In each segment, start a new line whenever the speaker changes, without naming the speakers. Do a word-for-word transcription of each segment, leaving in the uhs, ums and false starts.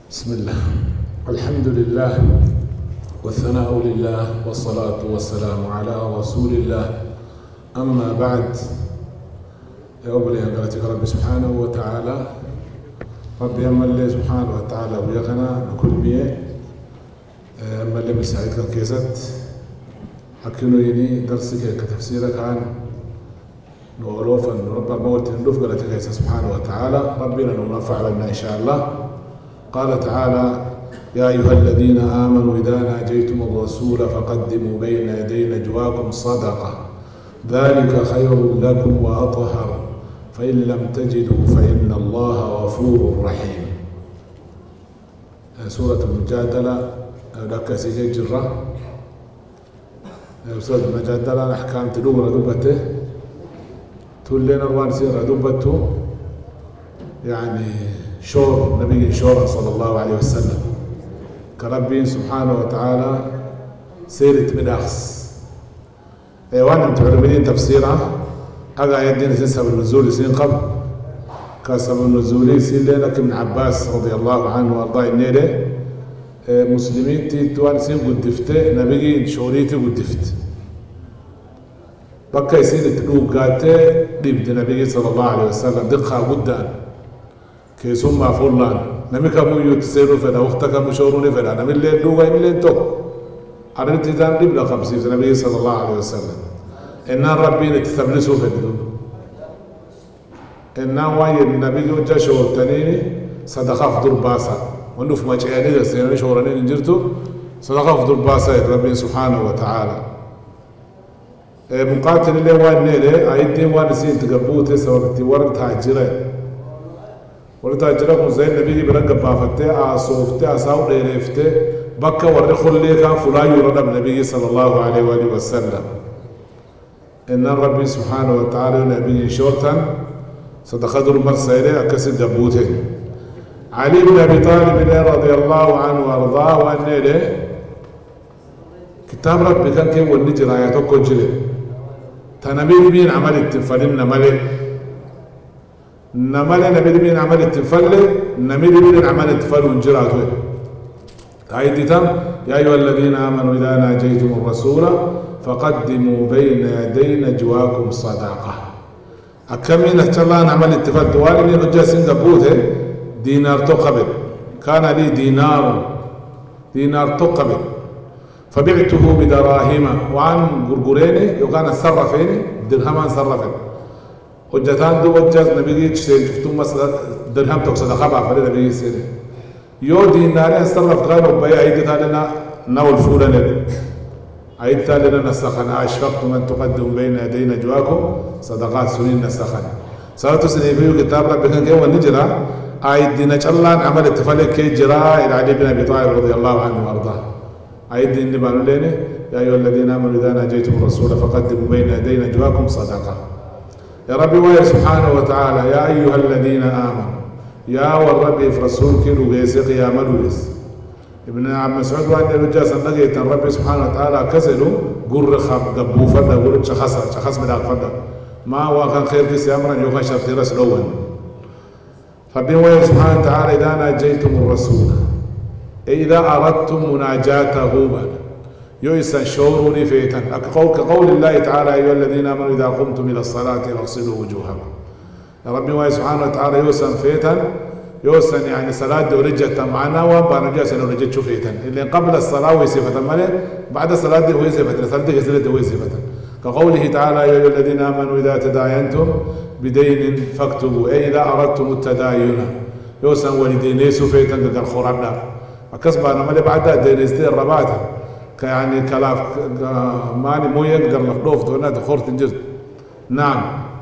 بسم الله، الحمد لله والثناء لله والصلاة والسلام على رسول الله. أما بعد، يا أبلي أنقلتك رب سبحانه وتعالى ربي أما اللي سبحانه وتعالى ويغنى بكل مية أما اللي مساعدك الكيست حكينو يني درسك كتفسيرك عن نولوفا رب الموت ندوف قالتك سبحانه وتعالى ربنا ننفع لنا إن شاء الله. قال تعالى: يا أيها الذين آمنوا إذا ناجيتم الرسول فقدموا بين يدي نجواكم صدقة ذلك خير لكم وأطهر فإن لم تجدوا فإن الله غفور رحيم. سورة المجادلة لك سيجي جرة سورة المجادلة أحكام تلوم ردبته تولين أروان سير ردبته يعني شور نبي شور صلى الله عليه وسلم كربي سبحانه وتعالى سيرت من أخص ايوان متعلمين تفسيرها هذا يدين سبب النزول سين قبل كسبب النزول سين لك ابن عباس رضي الله عنه وارضاه النيله مسلمين تي توان سين قدفت نبي شوريتي قدفت بقى يسين تلوقاته دبد النبي صلى الله عليه وسلم دقها قدان كي ثم فلان نمي كم يتسيروا فلا وقتك مشورون فلا نمي اللي لوغا اللي انتو عرفت إذا نبلا خمسين النبي صلى الله عليه وسلم إن ربي نتثبلسوا في الدنيا إن واي النبي وجا شور تنيني صدقة فضل باسا ونوف ما جاءني سيرني شورانين نجرتو صدقة فضل باسا ربي سبحانه وتعالى مقاتل اللي وان نيله أيدين وان سين تقبوته سوقتي ورد تاجرين ورتاجركم زين النبي برقب بافتة أصوفته أساو ديرفته بكا ورخل لي كان فلان يرد النبي صلى الله عليه وآله وسلم إن ربي سبحانه وتعالى نبي شورتا صدقة المرسلة أكسر جبوته علي بن أبي طالب رضي الله عنه وأرضاه وأن له كتاب ربي كان كيف ونجر آياته كجري تنبي مين عمل التفلين ملك نمال نبي من عمل التفل نمي من عمل التفل ونجراته أيدتم يا أيها الذين آمنوا إذا ناجيتم الرسول فقدموا بين يدي نجواكم صدقة أكمل الله نعمل التفل دوالي من رجاسين قبوته دينار تقبل كان لي دينار دينار تقبل فبعته بدراهم وعن قرقريني وكان صرفيني درهمان صرفين وجتان دو وجز نبيجي تشين شفتم مثلا درهم توصل خبر فريد نبيجي سير يو دينار صرف غيره بيع عيد لنا نول فولان عيد لنا نسخن أشفقتم أن تقدموا بين يدي نجواكم صدقات سنين نسخن صارت سنين فيه كتاب ربك كي ونجرا عيد دين الله عمل التفلك كي جرا إلى علي بن أبي طالب رضي الله عنه وأرضاه عيد دين نبان لنا يا أيها الذين آمنوا إذا ناجيتم الرسول فقدموا بين يدي نجواكم صدقة يا ربي ويا سبحانه وتعالى يا أيها الذين آمنوا يا والرب في رسولك لغيس قيام لغيس ابن عم مسعود وأن يرجع سنقيت الرب سبحانه وتعالى كسلوا قر خب قبو فدا قر شخص شخص من فدا ما هو كان خير كيس أمرا يوخى شرط رسول ربي ويا سبحانه وتعالى إذا ناجيتم الرسول إذا أردتم مناجاته بعد يويسا شوروني فيتن كقول الله تعالى أيها الذين آمنوا إذا قمتم إلى الصلاة فاغسلوا وجوهكم يا ربي سبحانه وتعالى يوسا فيتن يوسا يعني صلاة ورجة معنا وبانا جالس ورجة فيتن اللي قبل الصلاة ويسفة مالي بعد الصلاة دي ويسفة الصلاة دي كسلت ويسفة كقوله تعالى يا أيها الذين آمنوا إذا تداينتم بدين فاكتبوا أي إذا أردتم التداين يوسا ولدين سفيتن كالخرنا أكسبنا مالي بعد دين ازدير رباته يعني كلاف ماني مو يقدر لفلوف تونا دخور تنجز نعم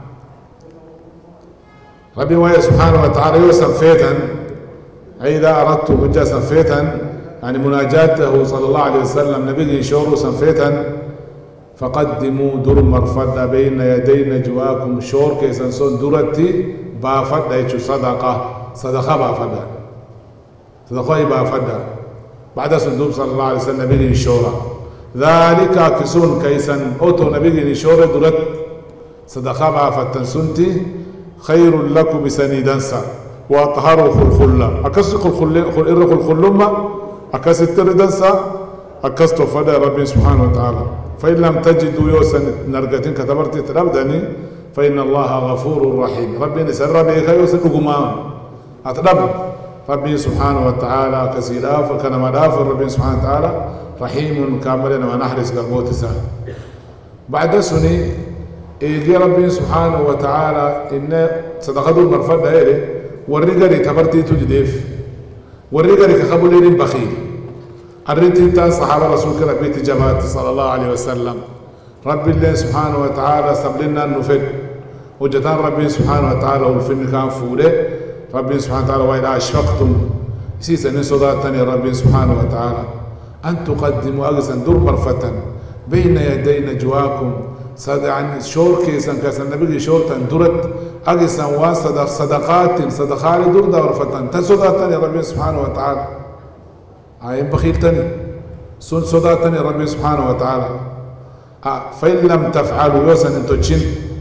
ربي ويا سبحانه وتعالى يوسف فيتا إذا أردت مجا سفيتا يعني مناجاته صلى الله عليه وسلم نبي شورو سفيتا فقدموا در مرفد بين يدي نجواكم شور كيسنسون درتي بافد ايشو صدقة صدقة بافد صدقة بافد بعد صندوق صلى الله عليه وسلم نبي شورا ذلك كسون كيسن أوتو نبي شورا درت صدقة بافد سنتي خير لكم بسنيدنسا وأطهروا خلخلا أكسر خلخل خل خلخلما أكسر تردنسا أكسر فدا ربي سبحانه وتعالى فإن لم تجدوا يوسن نرجتين كتبرت تربدني فإن الله غفور رحيم ربي نسر ربي خيوسن نقمان أترب ربي سبحانه وتعالى كسيدا فكان مدافع ربي سبحانه وتعالى رحيم كامل ونحرس قلبوت سهل بعد سني يجي ربي سبحانه وتعالى إن صدقته المرفد هيري والرجال تبرتي تجديف والرجال كخبولين بخيل الرتي تان صحابة رسولك ربي تجابات صلى الله عليه وسلم ربي الله سبحانه وتعالى سبلنا النفد وجتان ربي سبحانه وتعالى والفن كان فوله ربي سبحانه وتعالى وإذا أشفقتم سيسا نصداتني ربي سبحانه وتعالى أن تقدموا أجسا دور مرفة بين يدي نجواكم صد عن شور كيسا كيسا النبي شور تندرت أجسا وصدق صدقات صدقات دور دور فتن تسداتني ربي سبحانه وتعالى عين بخيل تاني سن صداتني ربي سبحانه وتعالى فإن لم تفعلوا يوسن انتو تشين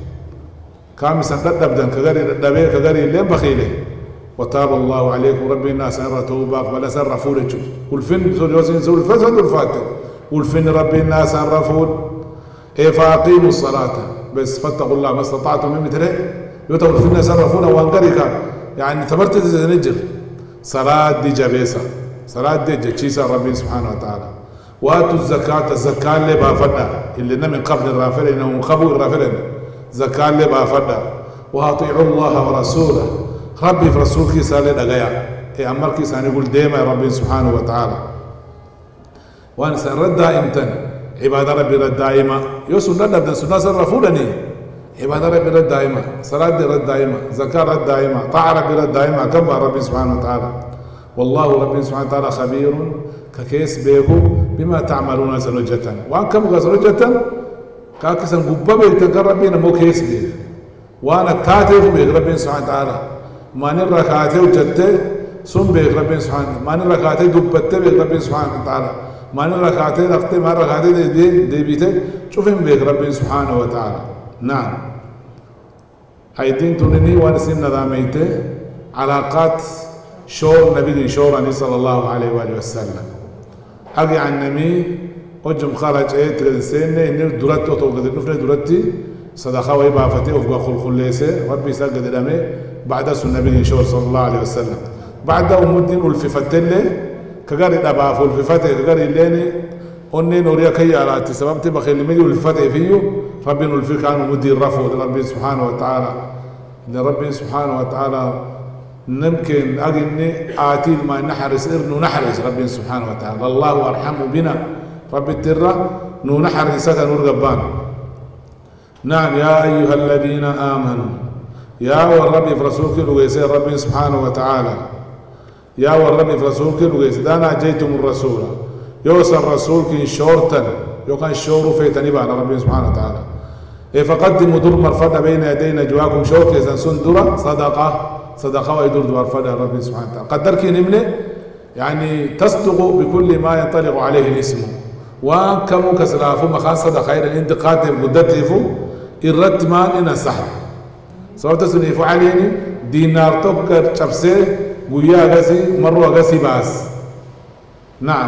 كامسا ندبدن كغري ندبي كغري لين بخيله وتاب الله عليكم ربي الناس ان رتوباك ولا سر رفولك والفن بسول يوسن سول الفسد والفاتح والفن ربي الناس ان رفول إيه فاقيموا الصلاة بس فاتقوا الله ما استطعتم من مثله يوتوا الفن سرفونا وانقريكا يعني تبرت نجر صلاة دي جبيسة صلاة دي جيسة ربي سبحانه وتعالى واتوا الزكاة الزكاة اللي بافدا اللي من قبل الرافر انهم خبوا الرافر زكاة اللي بافدا واطيعوا الله ورسوله ربي في رسولك سالي دغيا اي امرك سان يقول ديما يا ربي سبحانه وتعالى وانا سنرد دائمتن عبادة ربي رد دائما يوسف ندب دن سنة سرفونني عبادة ربي رد دائما صلاة رد دائما زكاة رد دائما طاعة ربي رد دائما كما ربي سبحانه وتعالى والله ربي سبحانه وتعالى خبير ككيس بيكو بما تعملون زلجة وان كم زلجة كاكسا قبا بيتن ربنا مو كيس بيك وانا كاتب بيك ربي سبحانه وتعالى ما نرى كاتب جتة سن بيك ربي سبحانه ما نرى كاتب دبتة بيك ربي سبحانه وتعالى ما نرى كاتب أختي ما نرى كاتب دي دي, دي بيته شوفين بيك ربي سبحانه وتعالى نعم هيدين تونني وانا سن نظاميته علاقات شور نبي شوراني صلى الله عليه وآله وسلم أجي عن نمي وجم خرج إيه تلسينه إنه درت وتوقد نفني درتي صدقة ويبقى فتي وفق خل خليسة ربي سجد الأمي بعد سن نبي شور صلى الله عليه وسلم بعد أمودين والفتلة كجاري أباف والفتة كجاري ليني أني نوريا كي على سبب تبقى خلي مدي والفتة فيه ربي نلفي كانوا مدي رفض لربي سبحانه وتعالى لربي سبحانه وتعالى ممكن أجني آتي ما نحرس إرنو نحرس ربي سبحانه وتعالى الله أرحم بنا ربي الترى نو نحرسك نور قبان نعم يا أيها الذين آمنوا يا والرب في رسولك الويسي ربي سبحانه وتعالى يا والرب في رسولك الويسي دانا جيتم الرسول يوصل رسولك شورتا يوكان شورو فيتني بان ربي سبحانه وتعالى فقدموا دور مرفدة بين يدي نجواكم شوكي سنسون دورا صدقة صدقة ويدور دوار فدا ربي سبحانه وتعالى قدرك نملة يعني تصدق بكل ما ينطلق عليه الاسم وكم كسلافو مخان صدقة خير عند قاتل قدتيفو الرد ما إن السحر سوف تسنيفو عليني دينار توكر شبسي ويا غسي مرة غسي باس نعم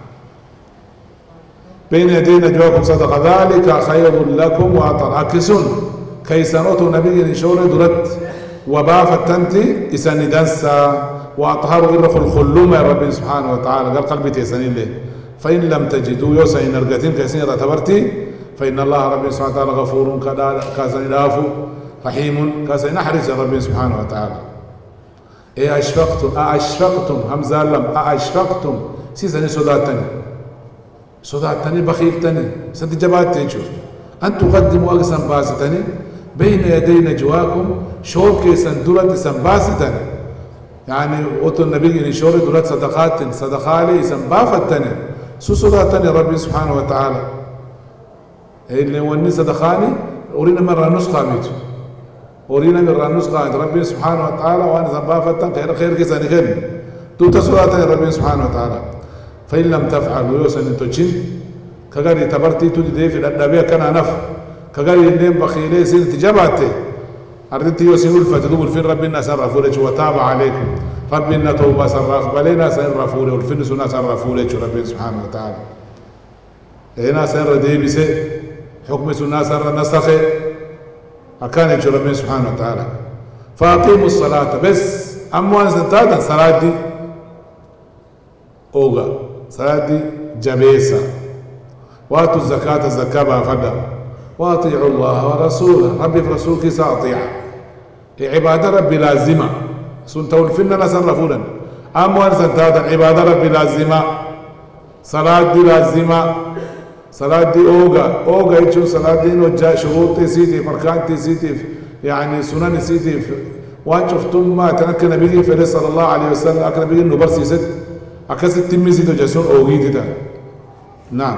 بين يدي نجواكم صدقة ذلك خير لكم وأطر أكسون كيسانوتو نبي نشور درت وباف التنتي إساني دنسا وأطهروا إرخ الخلوم يا ربي سبحانه وتعالى قال قلبي تيساني له فإن لم تجدوا يوسعي نرقتين كيسين رتبرتي فإن الله ربي سبحانه وتعالى غفور كاسني دافو رحيم كاسني نحرس يا ربي سبحانه وتعالى إيه أشفقتم أشفقتم همزة لم أشفقتم سيساني صداتني صداتني بخيلتني سنتجبات تيجو أن تقدموا أقسم باستني بين يدي نجواكم شوكي سندرة سنباستا يعني أوتو النبي شوري درات صدقات صدقالي سنبافتني سوسداتني ربي سبحانه وتعالى اللي وني صدقاني أرينا مرة نسخة ميتو أرينا مرة نسخة ربي سبحانه وتعالى وأنا سنبافتن خير خير كيساني خير تو تسوداتني ربي سبحانه وتعالى فإن لم تفعلوا يوسن انتوشين كغاري تبرتي تودي في الأدبية كان نف كغاري نيم بخيلي سين تجاباتي أردت يوسين الفتى دوب الفين ربنا سرفوا لك وتاب عليكم ربنا توبة سرف بلينا سرفوا لك والفين سنة سرفوا لك ربنا سبحانه وتعالى هنا سر ديبسه حكم سنة سر نسخه أكان ربنا سبحانه وتعالى فأقيموا الصلاة بس أموان سنتاتا صلاة دي أوغا صلاة دي جبيسة واتوا الزكاة الزكاة بافدا واطيعوا الله ورسوله ربي في رسولك ساطيع عبادة ربي لازمة سنتوا الفن نصرفونا أموان سنتاتا عبادة ربي لازمة صلاة دي لازمة صلاة دي أوغا أوغا يتشون صلاة دي نوجا شروط سيتي فركان سيتي يعني سنن سيتي وان شفتم ما تنك نبي فري صلى الله عليه وسلم أكن نبي نبر سيست أكست تميزي تجسون أوغي تدا نعم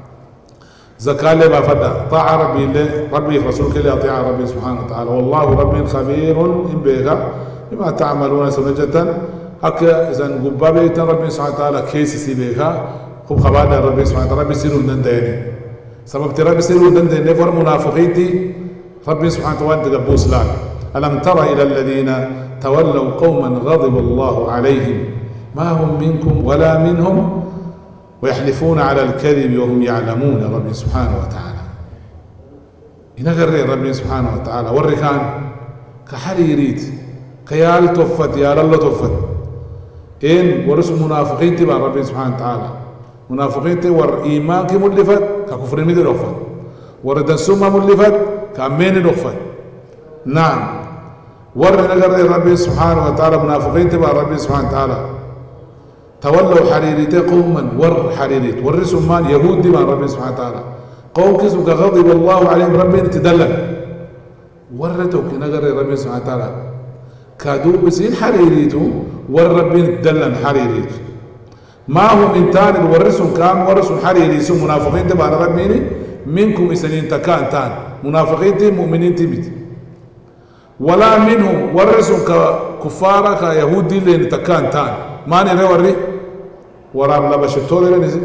زكاة لما فدا طاعة ربي الله ربي رسولك اللي أطيع ربي سبحانه وتعالى والله ربي خبير إن بيغا بما تعملون سنجة أكا إذا قبابي ربي سبحانه وتعالى كيس سيبيغا خب خبادة ربي سبحانه وتعالى ربي سيرون دنديني سبب ربي سيرون دنديني فر منافقيتي ربي سبحانه وتعالى تقبوس لك ألم تر إلى الذين تولوا قوما غضب الله عليهم ما هم منكم ولا منهم ويحلفون على الكذب وهم يعلمون ربي سبحانه وتعالى إن غير ربي سبحانه وتعالى والركان كحريريت كيال توفت يا الله توفت إن ورس منافقين تبع ربي سبحانه وتعالى منافقين ور إيمان كملفت ككفر مدر أخفت ورد سوما ملفت كأمين أخفت نعم ور نغير ربي سبحانه وتعالى منافقين تبع ربي سبحانه وتعالى تولوا حريريتي قوما ور حريريت ور سمان يهود مع ربي سبحانه وتعالى قوم كسو غضب الله عليهم ربي تدلل ورتو كنغر ربي سبحانه وتعالى كادو بسين حريريتو ور ربي تدلل حريريت ما هم انتان ورسون كام ورسون حريريسو منافقين تبع ربي منكم سنين تكان تان منافقين مؤمنين تبت ولا منهم ورسون كفارة كيهودي لين تكان تان ما نرى وري وراب لبش التوري لنزل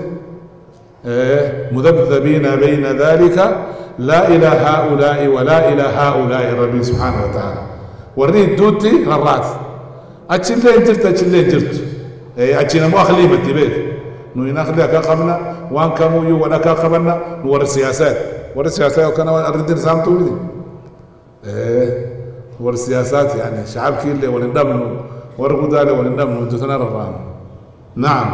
إيه مذبذبين بين ذلك لا إلى هؤلاء ولا إلى هؤلاء ربي سبحانه وتعالى وري الدوتي غرات أتشلين جرت أتشلين جرت إيه أتشينا مو أخلي متبيك نو يناخلي أكا قبنا وان كمو يو وانا أكا قبنا نور السياسات ور السياسات وكان أردن سامتو بدي إيه ور السياسات يعني شعب كيلي ولندم ورغدالي ولندم ودتنا الرام نعم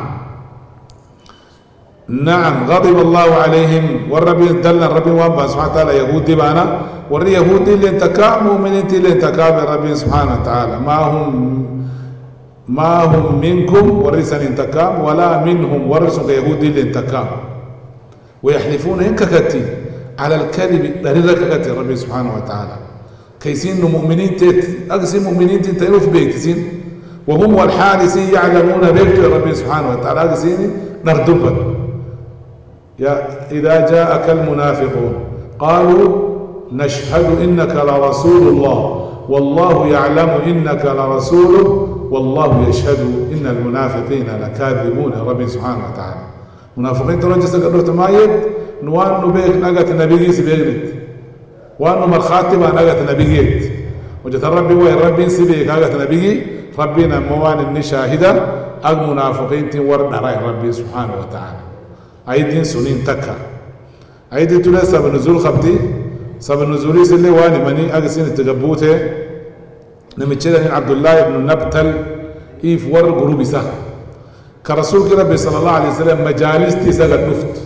نعم غضب الله عليهم والربي دل الربي وان سبحانه وتعالى يهودي بانا ور يهودي اللي انتكا مؤمنين اللي انتكا بالربي سبحانه وتعالى ما هم ما هم منكم ورسن انتكا ولا منهم ورسن يهودي اللي انتكا ويحلفون إن ككتي على الكذب دليل ككتي ربي سبحانه وتعالى كيسين مؤمنين تت أقسم مؤمنين تتعرف بيكتسين وهم والحارسين يعلمون بيكت ربي سبحانه وتعالى أقسين نردبا يا إذا جاءك المنافقون قالوا نشهد إنك لرسول الله والله يعلم إنك لرسوله والله يشهد إن المنافقين لكاذبون ربي سبحانه وتعالى منافقين ترجس قدرت مايد نوان نبيك نقت نبيجي سبيغنت وأنه مرخاتي ما نقت نبيجيت وجت ربي وين ربي سبيك نقت نبيجي ربنا موان النشاهدة أق منافقين تورد رأي ربي سبحانه وتعالى أيدين سنين تكا أيدين تلا سب نزول خبتي سب نزولي سلي واني مني أقسين تجبوته نمتشده عبد الله بن نبتل إيف ور قروب سه كرسول ربي صلى الله عليه وسلم مجالس تسقط نفط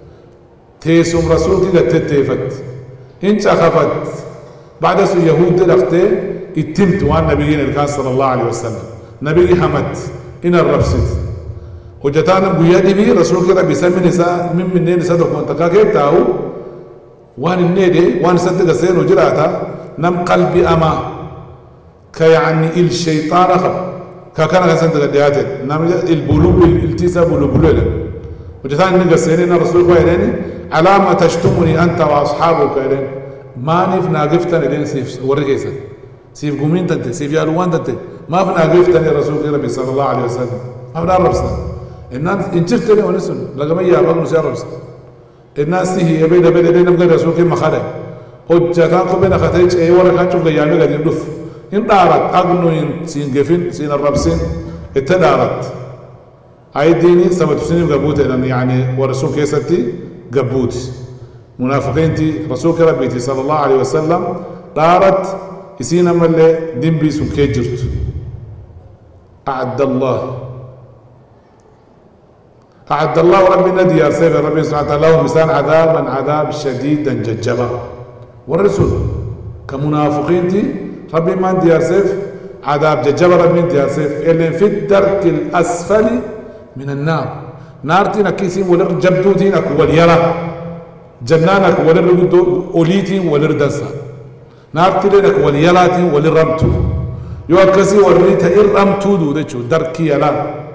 تيسوم رسول كده تتفت إنت خفت بعد سو يهود لقته اتمت وان نبينا كان صلى الله عليه وسلم نبي حمد إن الربسط وجتانا بيادي بي رسول ربي سمي نساء من من نساء دكتور تكاكيب تاو وان النيدي وان صدق سين وجراتا نم قلبي أما كيعني الشيطان خب كان كان صدق دياتي نم البلوب التيسا بلوبلول وجتانا نقصيني رسول الله علامة تشتمني أنت وأصحابك إلين ما نفنا قفتني لين سيف ورقيسا سيف قومين تنت سيف يالوان تنت ما فنا قفتني رسول ربي صلى الله عليه وسلم ما فنا ربسنا الناس انتشت لي ونسون لقما يا رب نسير ربسنا الناس هي بيد بيد لين نبغى رسول كم خالد hojjataan kopheen akatee ce'ee warra kaan cuuf gayyaamee gadi hin dhufu hin dhaarat agnu hin siin gefin siin arrabsin itti dhaarat aydiini sabatu siniif gabbuuteedhan yaani warra sun keessatti gabbuuti munaafiqiinti rasuulka rabbiiti sallallahu alaihi wasallam dhaarat isiin ammallee dimbii sun kee jirtu أعد الله أعد الله ربنا ديار سيف ربنا سبحانه وتعالى لهم مثال عذابا عذاب شديدا ججبا والرسول كمنافقين تي ربي ما ديار سيف عذاب ججبا ربي ديار سيف اللي في الدرك الأسفل من النار نار تينا كيسين ولر جبدو تينك واليرا جنانك ولر أوليتي ولر دنسا نار تينك واليلاتي ولر رمتو يوكسي وريتها إرمتو دو دجو دركي لا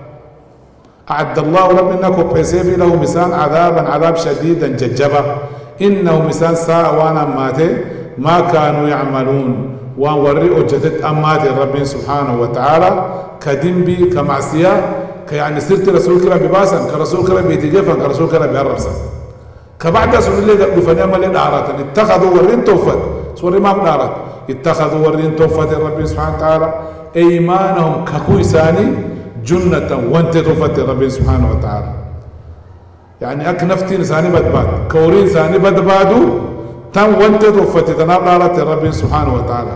أعد الله ربنا كوبيسيفي له مثال عذابا عذاب شديدا ججبا إنه مثال ساعة وانا ماتي ما كانوا يعملون وان وري أجتت أماتي رب سبحانه وتعالى كدنبي كمعصية كيعني سرت رسولك ربي باسا كرسولك ربي تجفا كرسولك ربي هربسا كبعد سؤال اللي قبل يعمل الأعراض اتخذوا ورين توفت سوري ما بنارت اتخذوا ورين توفت ربي سبحانه وتعالى أيمانهم ككوي ساني جنة وانت توفت ربي سبحانه وتعالى يعني أك نفتي ساني بدباد كورين ساني بدبادو تم وانت توفت تناب دارت ربي سبحانه وتعالى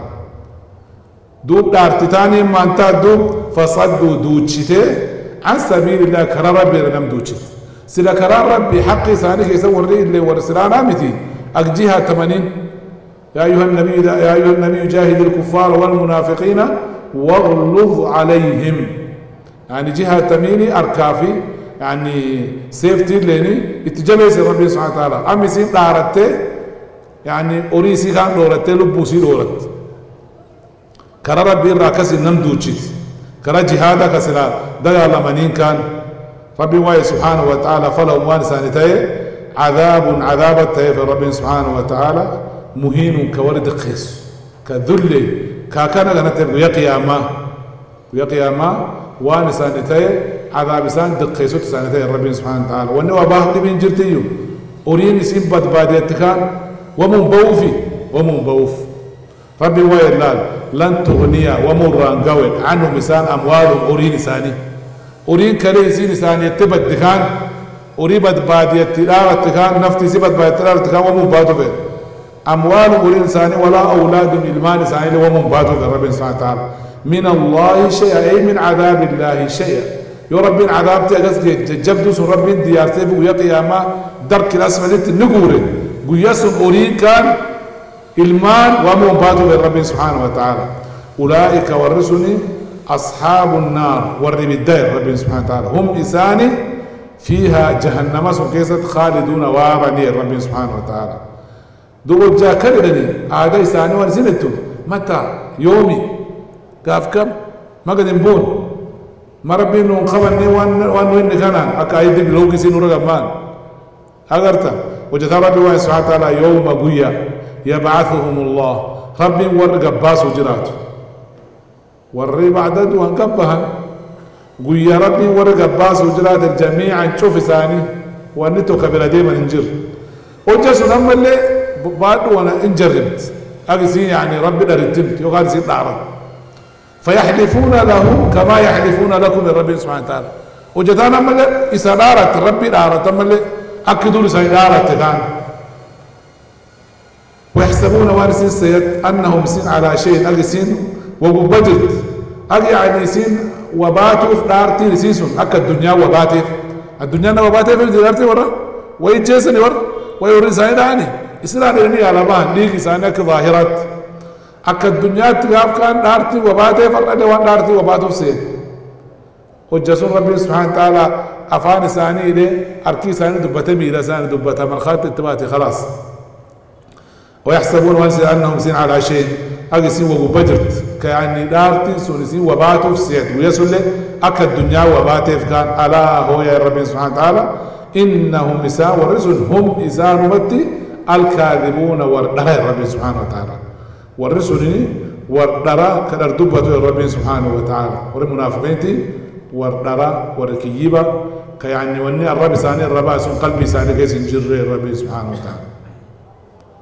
دوب دارتتاني ما انت دوب فصدوا دوتشته عن سبيل الله كرا ربي رنم دوتشت سلا كرا ربي حقي ساني كيسا وري اللي ورسلانا متي أجيها ثمانين يا أيها النبي يا أيها النبي جاهد الكفار والمنافقين واغلظ عليهم يعني جهة تميني أركافي يعني سيفتي ليني اتجابي سي ربي سبحانه وتعالى أمي سين دارته يعني أوريسي كان دورته لبوسي دورت كرا ربي راكسي نمدوشيت كرا جهادا كسلا دغا لمنين كان ربي واي سبحانه وتعالى فلهم وانسانتي عذاب عذابته في ربي سبحانه وتعالى مهين كورد قيس كذل كاكنا غنتر يا قيامة يا قيامة وانا سانتي عذاب سان دقيسو سانتي ربي سبحانه وتعالى وانه وباه لي من جرتيو اورين سين بد باديتكان ومن بوفي ومن بوف ربي ويلال لن تغني ومران قوي عنه مثال اموال اورين ساني اورين كلي سين ساني تبدكان اوري بد باديتكان نفتي سبد باديتكان ومن بادو أموال الإنسان ولا أولاد المال سائل ومن باتوا رب سبحانه وتعالى من الله شيء أي من عذاب الله شيء يا رب عذاب تجس جبدوس رب ديار سيف ويا قيامة درك الأسفل النجوري قياس أورين كان المال ومن باتوا رب سبحانه وتعالى أولئك ورثني أصحاب النار ورب الدار رب سبحانه وتعالى هم إنسان فيها جهنم سكيست خالدون وارني رب سبحانه وتعالى دو جا كردني عادي ساني ورزنتو متى يومي قاف كم ما قد نبون ما ربي نون خبرني وان وان وين كان اكايد بلوغي سينور غمان اغرتا وجث ربي سبحانه وتعالى يوم قويا يبعثهم الله ربي ورق باس وجرات وري بعدد وانقبها قويا ربي ورق باس وجرات جميعا شوف ثاني وانتو كبير ديما ننجر وجسوا لما اللي بعد وانا انجربت اقسي يعني ربي رتمت يقال سي دعرة فيحلفون له كما يحلفون لكم من ربي سبحانه وتعالى وجدانا ملي إسادارة ربي دارة ملي أكدوا لسيدارة كان ويحسبون وارسين سيد أنهم سين على شيء أقسين وبجد أقي يعني سين وباتوا في دارتي لسيسون أكا الدنيا وباتي الدنيا وباتي في دارتي ورا ويجيسني ورا ويوري سيداني إسرائيل إني على ما نيجي سانك ظاهرات أكد الدنيا تجاب كان دارتي وباته فرد وان دارتي وباته سيد وجسون ربي سبحانه وتعالى أفان ساني إلى أركي ساني دبته ميرا ساني دبته من خالد التباتي خلاص ويحسبون وانسي أنهم سين على شيء أجسين وبجرت كأني دارتي سونسين وباته سيد ويسول أكد الدنيا وباته كان ألا هو يا ربي سبحانه وتعالى إنهم مساء ورزق هم إزار متي الكاذبون وردرا ربي سبحانه وتعالى والرسلني وردرا كدر دبته ربي سبحانه وتعالى والمنافقين وردرا وركيبا كيعني وني الرب ساني الرب سن قلبي ساني كيس جر ربي سبحانه وتعالى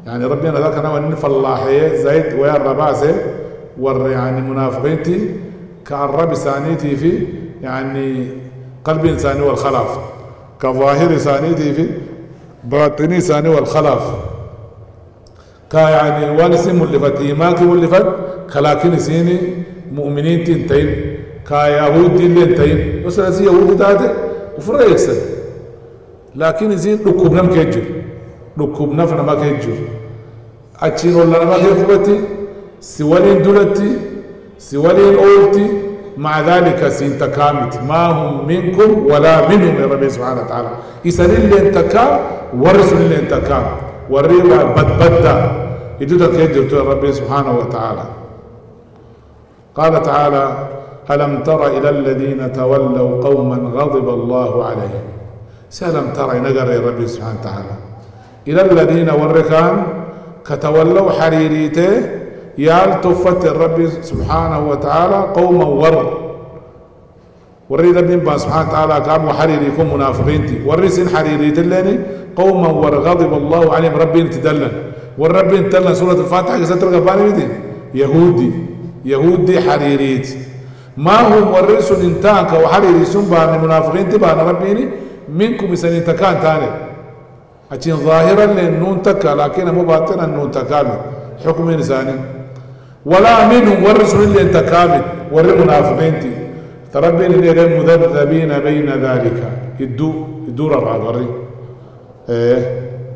يعني ربنا ذاك أنا ونف الله زيد ويا الرباسة ور يعني منافقينتي كالرب سانيتي في يعني قلب إنساني والخلاف كظاهر سانيتي في باطني ساني والخلاف كا يعني وانسي ملفت إيمانك ملفت كلاكين سيني مؤمنين تنتين كا يهود تنتين مثلا زي يهود تاته وفرق يكسر لكن زين ركوبنا مكجر ركوبنا فنا ما كجر أتشين ولا ما كيفبتي سوالين دولتي سوالين أولتي مع ذلك سينتكامت ما هم منكم ولا منهم يا رب سبحانه وتعالى إسأل اللي انتكام ورسل اللي انتكام والريبة بدبدا يدودا كيجر يا رب سبحانه وتعالى قال تعالى ألم تر إلى الذين تولوا قوما غضب الله عليهم سألم ترى نقر يا رب سبحانه وتعالى إلى الذين وركان كتولوا حريريته يال توفت الرب سبحانه وتعالى قوما ور وريد ابن سبحانه وتعالى كام وحريريكم منافقين ورسن حريريت الليني قوما ور غضب الله عليهم ربي تدلن والرب تدلن سورة الفاتحة ستر قباني بدي يهودي يهودي حريريت ما هم ورسن انتانك وحريريسون بان منافقين تبان ربيني منكم سن انتكان تاني أتين ظاهرا للنون تكا لكن مو باطنا النون تكامل حكم إنساني ولا منهم والرسول اللي انت كامل والمنافقين تي تربين اللي مذبذبين بين ذلك يدو يدور الرادري ايه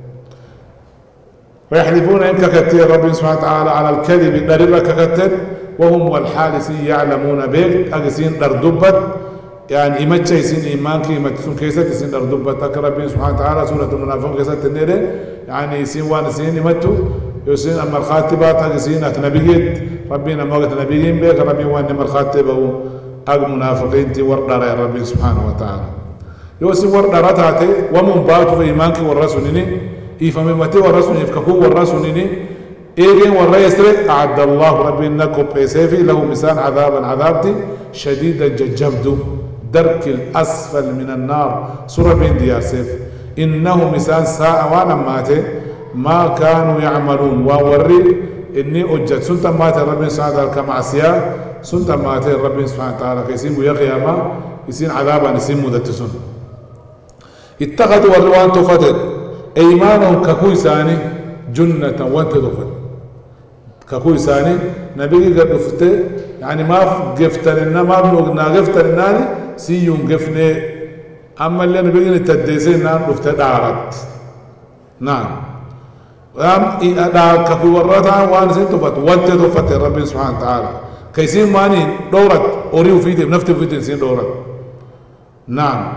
ويحلفون انك كتير ربي سبحانه وتعالى على الكذب دربك كتير وهم والحالسين يعلمون بيك اجسين دردبت يعني إمتى يسين إيمانك إمتى سون كيسة يسين دردبت تك ربي سبحانه وتعالى سورة المنافقون كيسة النيرة يعني يسين وان يسين إمتى يسين أما الخاتبات أجسين أتنبيت ربنا ما قلت نبيين بيك ربي وان أما الخاتبة أج منافقين تي وردار يا ربي سبحانه وتعالى يوسي وردار تاتي ومن باتوا في إيمانك والرسولين يفهم متى والرسول يفككوا والرسولين إيجين والرئيسري أعد الله ربي إنكم بيسيفي له مسان عذابا عذابتي شديدا ججبدو درك الأسفل من النار سورة بين ديار سيف إنه مسان ساعة وانا ماتي ما كانوا يعملون ووري إني أجد سنتا ماتي ربي سبحانه وتعالى كمعسيا سنتا ماتي ربي سبحانه وتعالى كيسين ويا قياما يسين عذابا يسين مدتسون اتخذوا الروان تفتت أيمانهم ككوي ساني جنة وانت تفت ككوي ساني نبي قد دفته يعني ما قفتنا ما بنوقنا قفتنا سيون قفني أما اللي نبي نتدسين نان دفته دارت نعم وام إذا ككوي ورطها وان سنتفت وانت تفت ربي سبحانه وتعالى كيسين ماني دورت أوريو فيدي بنفت فيدي سين دورت نعم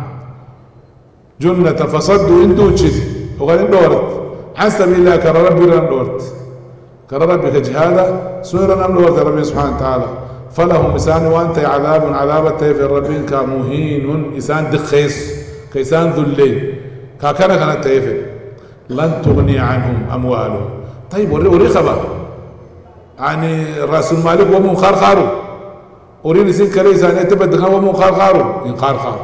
جنة فصدوا اندو تشتي وقال دورت عن سبيل الله كرب ربي دورت كرب كجهادا سورة أمن ورد ربي سبحانه وتعالى فلهم إسان وأنت عذاب عذاب التيف ربي كمهين إسان دخيس كإسان ذلي كاكنا كانت تيف لن تغني عنهم أموالهم طيب وري وري خبر يعني راس المالك ومن خار خارو أريد سين كريس أن يتبدل ومن خار خارو إن خار خارو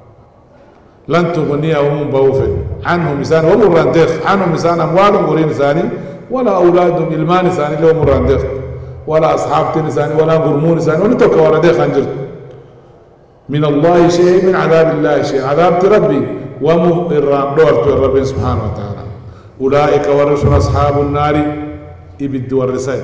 لن تغني ومن بوفل عنهم إسان ومن رندخ عنهم إسان أموالهم أريد ثاني ولا أولادهم إلمان ثاني لهم رندخ ولا أصحاب تنساني ولا قرمون ثاني ولا توكا وردخ خنجرت من الله شيء من عذاب الله شيء عذاب ربي ومو إرام دورت ربي سبحانه وتعالى أولئك ورسل أصحاب النار إبد والرسائل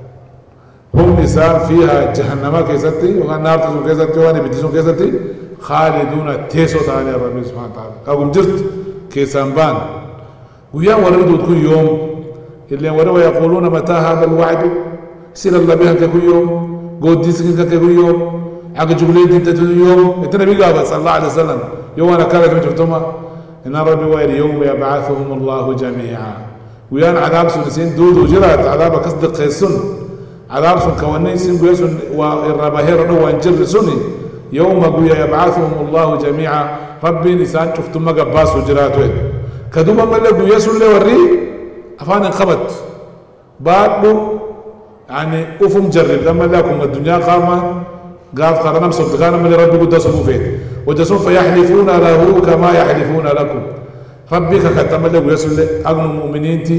هم نساء فيها جهنم كيستي وكان نار تسون كيستي وان إبد تسون كيستي خالدون تيسو تعالى ربي سبحانه وتعالى أقوم جرت كيسان بان ويا وردوا كل يوم اللي وروا يقولون متى هذا الوعد سير الله بها كل يوم قد ديسك كل يوم حق جبلين انت كل يوم النبي قال صلى الله عليه وسلم يوم انا كانت مجرتما ان ربي وير يوم يبعثهم الله جميعا ويان عذاب سنسين دود وجرات عذاب قصد قيسون عذاب سن كونين سن قيسون والرباهير دو وانجر سني يوم قويا يبعثهم الله جميعا ربي نسان شفتم قباس وجراته كدوما ملك يسون لي وري أفان انخبت بعد يعني أفهم جرب لما لكم الدنيا قامة قاف قرنا مصدقانا من ربي قد سوفين وجسوف يحلفون له كما يحلفون لكم ربك كتم له ويسول أغنى المؤمنين تي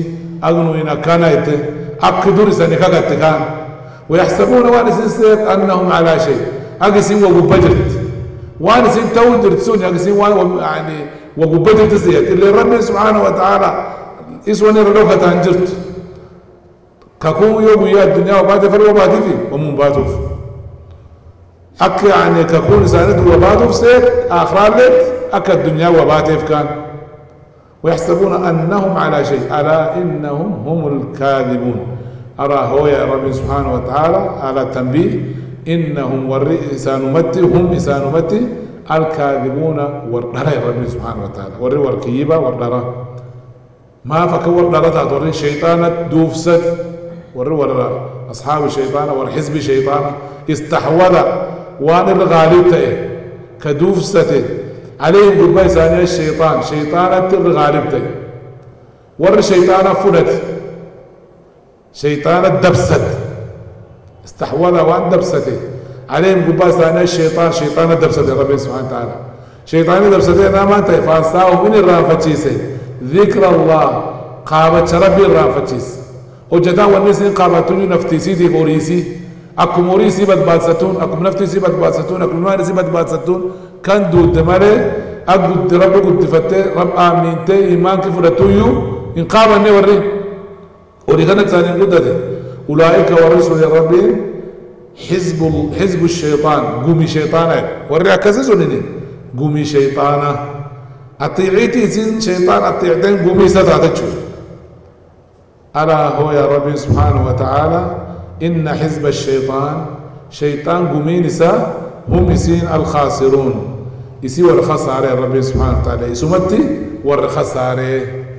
أغنو إن كان أكدر سنكاكت كان ويحسبون وانسين أنهم على شيء أقسم وقبجرت وانسين تودرت سوني أقسم يعني وقبجرت سيئت اللي ربي سبحانه وتعالى إسواني رلوكة أنجرت ككون يوم يا الدنيا وبعد فلو بعد في ومن بعده أك يعني ككون ساند وبعده سيد آخر لت أك الدنيا وبعد كان ويحسبون أنهم على شيء ألا إنهم هم الكاذبون أرى هو يا رب سبحانه وتعالى على التنبيه إنهم وري إسانمتي هم إسانمتي الكاذبون وردرا يا رب سبحانه وتعالى وري وركيبة وردرا ما فك وردرا توري شيطانة دوفست وري ورا أصحاب الشيطان والحزب الشيطان استحوذ وان الغالب تأه كدوفسته عليهم قبائل ثانية الشيطان شيطانة الغالب تأه ور شيطانة فلت شيطانة دبست استحوذ وان دبسته عليهم قبائل ثانية الشيطان شيطانة دبسته ربي سبحانه وتعالى شيطانة دبسته ناما تأه فانساه من الرانفتشيسه ذكر الله قابت ربي الرانفتشيس وجدان والنسين قابتوني نفتيسيتي فوريسي أكو موريسي بدباتستون أكو نفتيسي بدباتستون أكو نوارسي بدباتستون كان دود مالي أقد رب قد فتة رب آمنتي إيمان كيف لتويو إن قام النوري وريغانك ثاني قدته أولئك ورسول ربي حزب حزب الشيطان قومي شيطانا وريا كسسوني قومي شيطانا أطيعيتي سين شيطان أطيعتين قومي ستاتشو ألا هو يا ربي سبحانه وتعالى إن حزب الشيطان شيطان قمينسا هم يسين الخاسرون يسي والخسارة ربي سبحانه وتعالى يسمتي والخسارة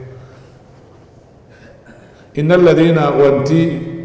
إن الذين وانتي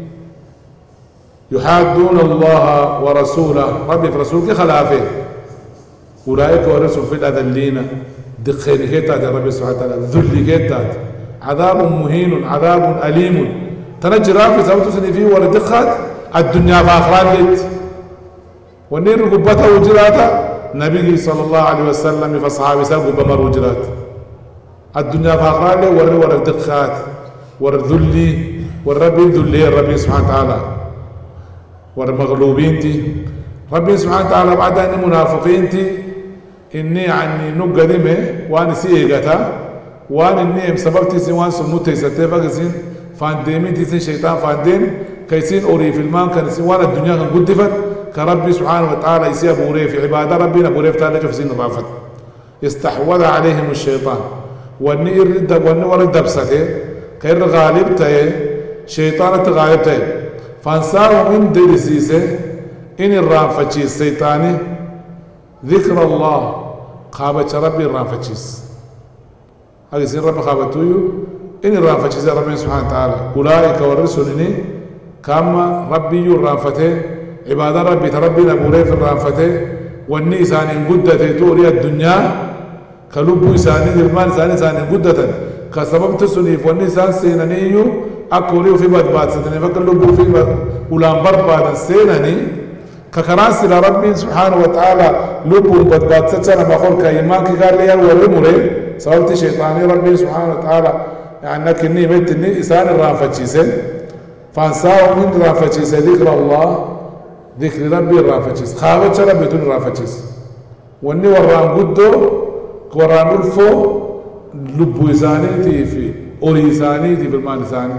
يحادون الله ورسوله ربي في رسولك خلافه أولئك ورسول في الأذلين دخين كيتات ربي سبحانه وتعالى ذل كيتات عذاب مهين عذاب أليم تنجي رافي سوتو سني فيه وردخات الدنيا فاخران لت والنير قبتها وجراتا نبي صلى الله عليه وسلم فصحابي ساقوا بمر وجرات الدنيا فاخران لت ور وردخات وردلي والربي ذلي الربي سبحانه وتعالى والمغلوبين تي ربي سبحانه وتعالى بعد أن منافقين تي إني عني نقدمه وأنا سيئقتا وأنا إني سببتي سوان سموتي ستفاقسين فانديمي تيسين شيطان فانديم كيسين أوري في المان كان سوان الدنيا كان قدفت كربي سبحانه وتعالى يسيب أوري في عبادة ربنا أوري في تعالى جفزين الرافت استحوذ عليهم الشيطان واني يرد واني ورد دبسته كير غالبته شيطانة غالبته فانساه من درسيسه إن الرانفتشيس سيطاني ذكر الله خابت ربي الرانفتشيس هذا سين رب خابتويو إن الرانفتشيس ربي سبحانه وتعالى أولئك ورسلني كما ربي الرانفته عبادة ربي تربي نبوري في الرانفته واني إساني قدته توري الدنيا كلبو إساني درمان إساني إساني قدة كسبب تسنيف واني إسان سينانيو أكوريو في باد باد ستني فكلبو في باد ولان برباد سيناني ككراس إلى ربي سبحانه وتعالى لبو باد باد ستنا بقول كإيمان كي قال لي ورموري سببت شيطاني ربي سبحانه وتعالى يعني كني بيتني إسان الرانفتشيسه فانساو من الرانفتشيسه ذكر الله ذكر ربي الرانفتشيس خابت ربي تون الرانفتشيس واني وران قدو وران الفو لبو إساني تي في أوري إساني تي في المان إساني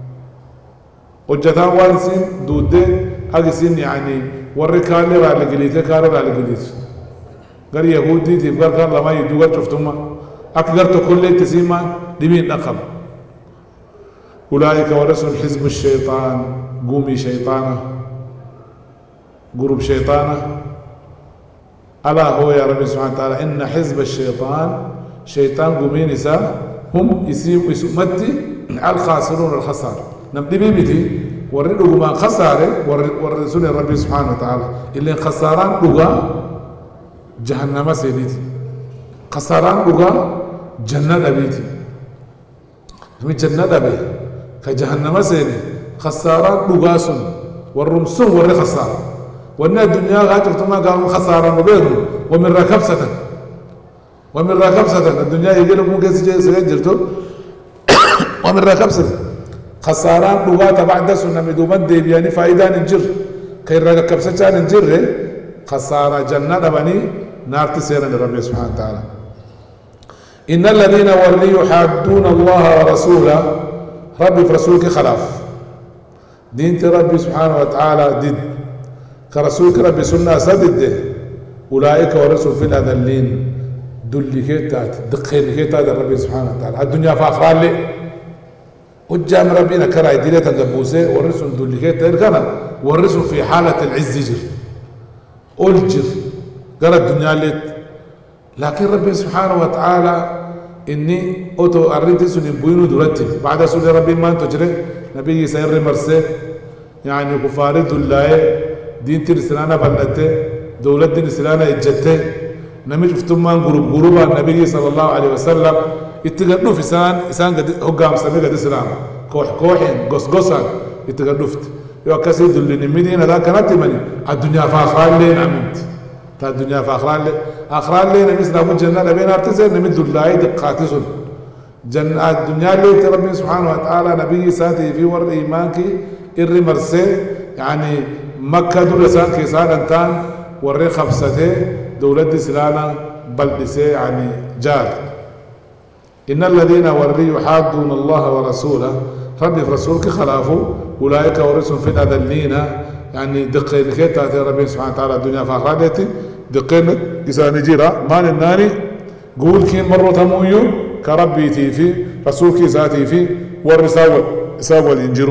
وجدان وانسين دودة أجسين يعني وركالي رالي قليتة كاري رالي قليتة قال يهودي تي فقر قال لما يدوغا شفتما أكثر تقول لي تسيما لمين نقم أولئك ورسل حزب الشيطان قومي شيطانه قرب شيطانه ألا هو يا رب سبحانه وتعالى إن حزب الشيطان شيطان قومي نساء هم يسيم يسمتي الخاسرون الخسارة نبدي بيبتي ورد ما خسارة ورسول ربي سبحانه وتعالى اللي خساران لغا جهنم سيدتي خساران لغا جنة أبيتي هم جنة أبي كجهنم سيدي خساران لغا سن والرمسون ور خسارة وأن الدنيا غاتف تما قالوا خسارة مبيض ومن ركبسة ومن ركبسة الدنيا يجي لك ممكن سجل سجلته ومن ركبسة خساران لغات بعد سنة مدومات ديبياني فايدان انجر كي رقا كبسة انجر خسارة جنة بني نار تسيرا لربي سبحانه وتعالى إن الذين وري يحادون الله ورسوله ربي في رسولك خلاف دينت ربي سبحانه وتعالى ضد كرسولك ربي سنة سدد أولئك ورسول في الأذلين دلكيتات دقينكيتات ربي سبحانه وتعالى الدنيا فاخرة لي قدام ربنا كراي ديلة الجبوسة ورسول دلكيتات كان ورسول في حالة العز جر أولجر قال الدنيا لت لكن ربي سبحانه وتعالى إني أوتو أرنتي سني بوينو درتي بعد سني ربي ما تجري نبي سير مرسى يعني كفار الله دين ترسلنا بلدته دولة دين سلانة إجته نمي شفتم من غروب غروبا النبي صلى الله عليه وسلم يتقدموا في سان سان قد هجام سمي قد سلام كوح كوحين قص قصا يتقدمت يا كسيد اللي نمدين هذا كانت مني الدنيا فاخران لين عملت تا الدنيا فاخران لي اخران لين مثل ابو الجنه بين ارتزين نمد الله دقاتسون جنة الدنيا اللي ربي سبحانه وتعالى نبي ساتي في ور ايمانك الري مرسي يعني مكة دولة سان كيسان انتان وري خبسته دولة سلانا بلدسي يعني جار إن الذين وري يحادون الله ورسوله ربي في رسولك خلافه أولئك ورسهم في الأذلين يعني دقين كيتا ربي سبحانه وتعالى الدنيا فاخرتي دقين إذا نجيرا مال الناري قول كين مرة تمويو كربي تيفي رسولك ذاتي في والرساوة ساوى الإنجيرو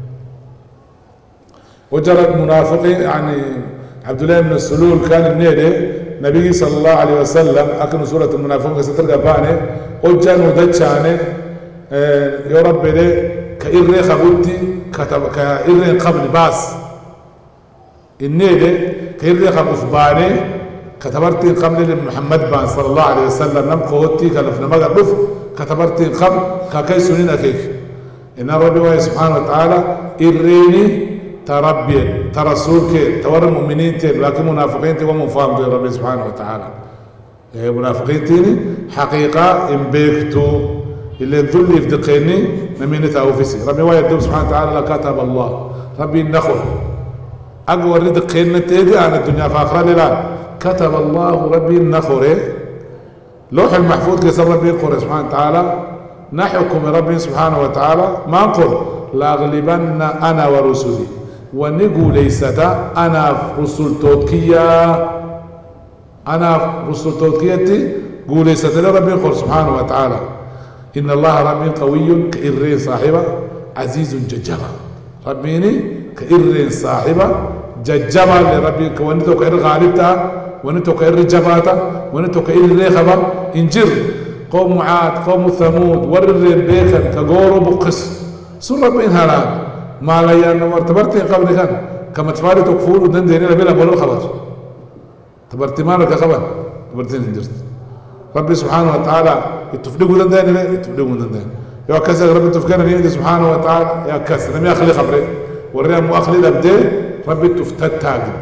وجرى المنافقين يعني عبد الله بن السلول كان النيلي نبي صلى الله عليه وسلم أكن سورة المنافقين سترقى باني وجان ودجاني اه يا رب لي كإري خبوتي كتب كإري قبل باس النيلي كإري خبوث باني كتبرتين قبل محمد بان صلى الله عليه وسلم نم قوتي كلفنا مقر بف كتبرتين قبل كاكي سنين أكيك إن ربي سبحانه وتعالى إريني تربي ترسولك تور المؤمنين تين لكن منافقين تي ومفاهم دي ربي سبحانه وتعالى منافقين تيني حقيقة إن بيكتو اللي ذل يفدقيني نمينة أوفيسي ربي ويدوب سبحانه وتعالى لكتب الله ربي النخل أقوى ردقين تيجي عن الدنيا فآخرى للا كتب الله ربي النخل لوح المحفوظ كسر ربي القرى سبحانه وتعالى نحكم ربي سبحانه وتعالى ما نقول لأغلبن أنا ورسلي ونقول ليست أنا رسول توتكيا أنا رسول توتكيتي قول ليست لربي القرى سبحانه وتعالى إن الله ربي قوي كإرين صاحبه عزيز ججبا ربيني كإرين صاحبه ججبا لربي ونتو كإر غالبتا ونتو كإر جباتا ونتو كإر ريخبا انجر قوم عاد قوم ثمود ورر بيخن كغورو بقس سر ربين هلا ما لا ين مرتبرتين قبل كان كما تفاري تكفول ودن ديني لبلا بولو الخبر تبرتي مالك خبر تبرتين انجرت ربي سبحانه وتعالى يتفدقوا دن ديني يتفدقوا دن ديني يا كسر ربي تفكرنا نيدي سبحانه وتعالى يا كسر لم يخلي خبري وريا مو اخلي لبدي ربي تفتت تاجد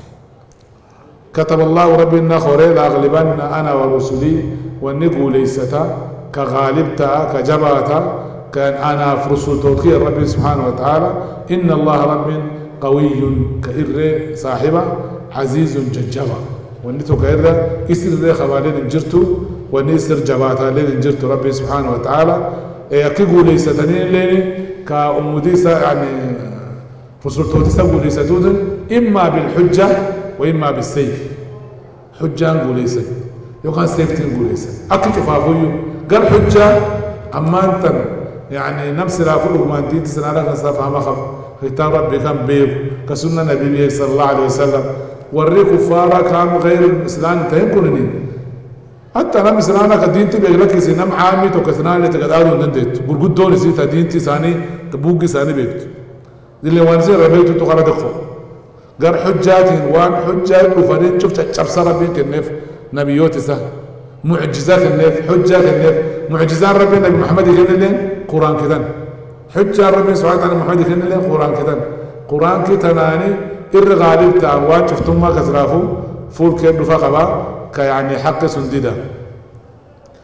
كتب الله ربي النخوري لاغلبن انا ورسلي والنقو ليستا كغالبتا كجباتا كان انا في رسول توكيل ربي سبحانه وتعالى ان الله رب قوي كإر صاحبه عزيز ججبا ونتو كإر يسر ذي خبالين انجرتو ونسر جباتا لين انجرتو ربي سبحانه وتعالى يكيقو ليستنين لين كأموديسا يعني رسول توكيل ليستود اما بالحجه واما بالسيف حجه نقول ليست يوكان سيفتي نقول ليست اكل كفافيو قال حجه اما انت يعني نفس الافضل ما انت تسنى نصف ما خب ختار ربي كان بيب كسنة نبي صلى الله عليه وسلم وري كفارا كانوا غير الاسلام تيمكنني حتى انا مسلانا كدينتي بيغلك سنم عامي تو كسنا اللي تقدروا نديت غرغد دول سي دينتي ثاني تبوغي ثاني بيت اللي وانزي ربيتو تقرا دخو قال حجات وان حجات وفريد شفت شبصر ربي كنف نبيوتي سه معجزات النف حجات النف معجزات ربي النبي محمد يقول لنا قران كذا حجه ربي سبحانه وتعالى محمد يقول لنا قران كذا قران كتناني الغالب تاوان شفتم ما كسرافو فول كيد فقبا كيعني حق سنديدا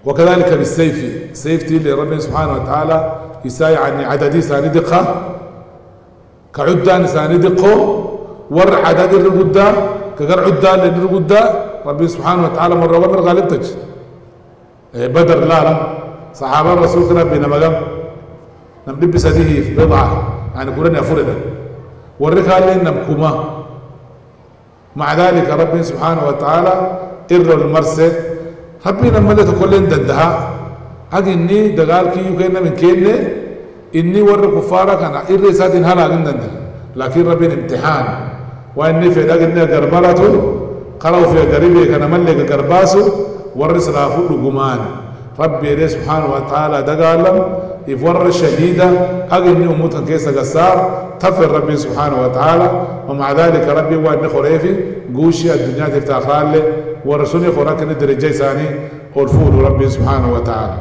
وكذلك بالسيف سيفتي لرب سبحانه وتعالى يساي عني عددي ساني دقة كعدان ساني دقه ور عدد الرقدة كقر عدان للرقدة رب سبحانه وتعالى مرة ومر غالبتك بدر لا لا صحابة الرسول ربنا مقام نملبس هذه في بضعة يعني كلنا فردا والركال نمكما مع ذلك رب سبحانه وتعالى إر المرسى ربنا ملت كلنا ددها أجني دقال كي يكينا من كينه إني ور كفارة كان إر سات هلا عندنا لكن ربنا امتحان وإني في ذاك إني قربلته قالوا في قريبه كان ملك قرباسه ورس رافو لقمان ربي سبحانه وتعالى دقالم يفور الشهيدة أجني أموتها كيس قصار تفر ربي سبحانه وتعالى ومع ذلك ربي وإني خريفي قوشي الدنيا تفتخر له ورسولي خراك ندرجة ثاني والفول ربي سبحانه وتعالى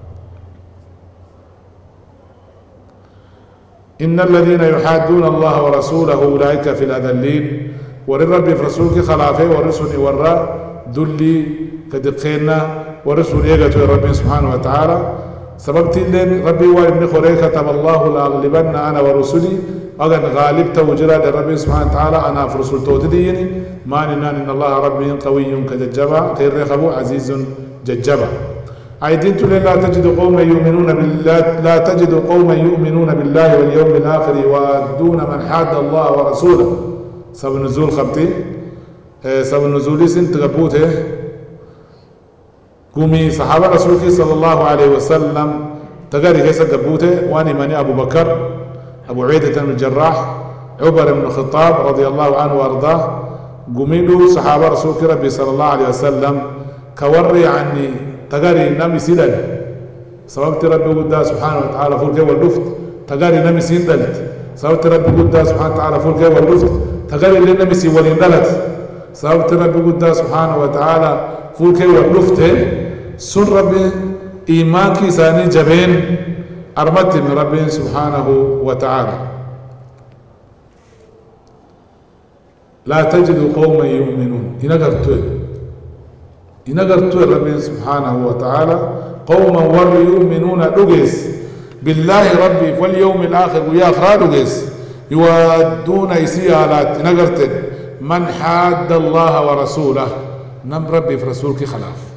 إن الذين يحادون الله ورسوله أولئك في الأذلين ورب في رسولك خلافه ورسولي ورا دلي كدقينا ورسولي يقتل ربي سبحانه وتعالى سببتي لين ربي وابن خري كتب الله لأغلبن أنا ورسولي أغن غالب توجرا لربي سبحانه وتعالى أنا في رسول توتديني ما ننان إن الله ربي قوي كججبا خير رخبو عزيز ججبا أيدين تلين لا تجد قوما يؤمنون بالله لا تجد قوما يؤمنون بالله واليوم الآخر يوادون من حاد الله ورسوله سبب نزول خبتي سبب نزول سن تغبوته قومي صحابة رسولك صلى الله عليه وسلم تغاري كيسا قبوته واني ماني أبو بكر أبو عيدة بن الجراح عمر بن الخطاب رضي الله عنه وأرضاه قومي صحابة رسولك ربي صلى الله عليه وسلم كوري عني تغاري نامي سيدل سببت ربي قد سبحانه وتعالى فولك واللفت تغاري نامي سيدلت سببت ربي قد سبحانه وتعالى فولك واللفت تغاري اللي نامي سيولين دلت سببت ربي قد سبحانه وتعالى فولك واللفت سن ربي إيمانك ساني جبين أرمت من ربي سبحانه وتعالى لا تجد قوما يؤمنون إن قرتوا إن قرتوا ربي سبحانه وتعالى قوما ور يؤمنون لقس بالله ربي واليوم الآخر ويا أخرى لقس يودون إسيالات إن قرتوا من حاد الله ورسوله نم ربي في رسولك خلاف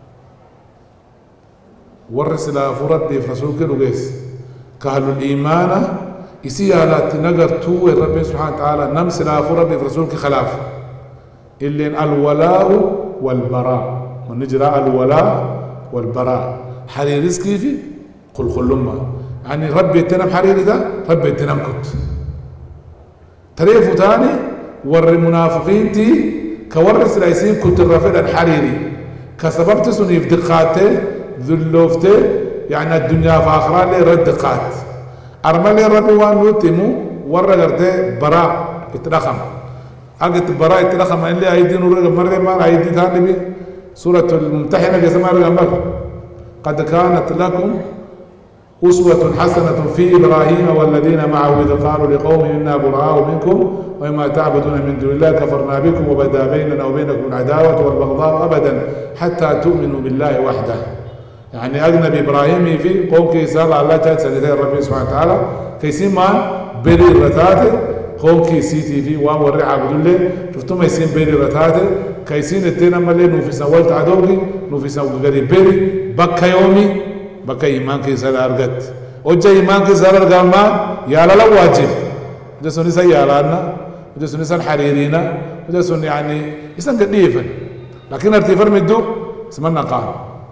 ورسلا فربي في رسولك لقيس كهل الإيمان إسيالات نقرتو ربي سبحانه وتعالى نم سلا فربي في رسولك خلاف إلا الولاء والبراء ونجرى الولاء والبراء حرير رزقي في قل خلما يعني ربي تنم حرير ده ربي تنم كت تريفو تاني ور المنافقين تي كورس رئيسين كنت الرفيد الحريري كسببت سنيف دقاته ذلوفته يعني الدنيا فاخرة لي رد دقات أرملي ربي وان نوتيمو ورقرته براء اترخم أقت براء اترخم إن لي أيدين ورقم مرة ما أيدي ثاني بي سورة الممتحنة كسمها رقم مرة قد كانت لكم أسوة حسنة في إبراهيم والذين معه إذ قالوا لقوم إنا براء منكم وما تعبدون من دون الله كفرنا بكم وبدا بيننا وبينكم العداوة والبغضاء أبدا حتى تؤمنوا بالله وحده يعني أجنبي إبراهيم في قوم كيسال الله تعالى سنتين ربي سبحانه وتعالى كيسين ما بري رتاته قوم كيسيتي في وام ورع عبد الله شفتم يسين بري رتاته كيسين التين ملي نوفيسا ولت عدوكي نوفيسا قريب بري بكا يومي بكا إيمان كيسال أرغت وجه إيمان كيسال أرغت ما يالا لا واجب جسوني سيالانا وجسوني سن حريرينا وجسوني يعني يسن قديفا لكن ارتفار مدو سمنا قام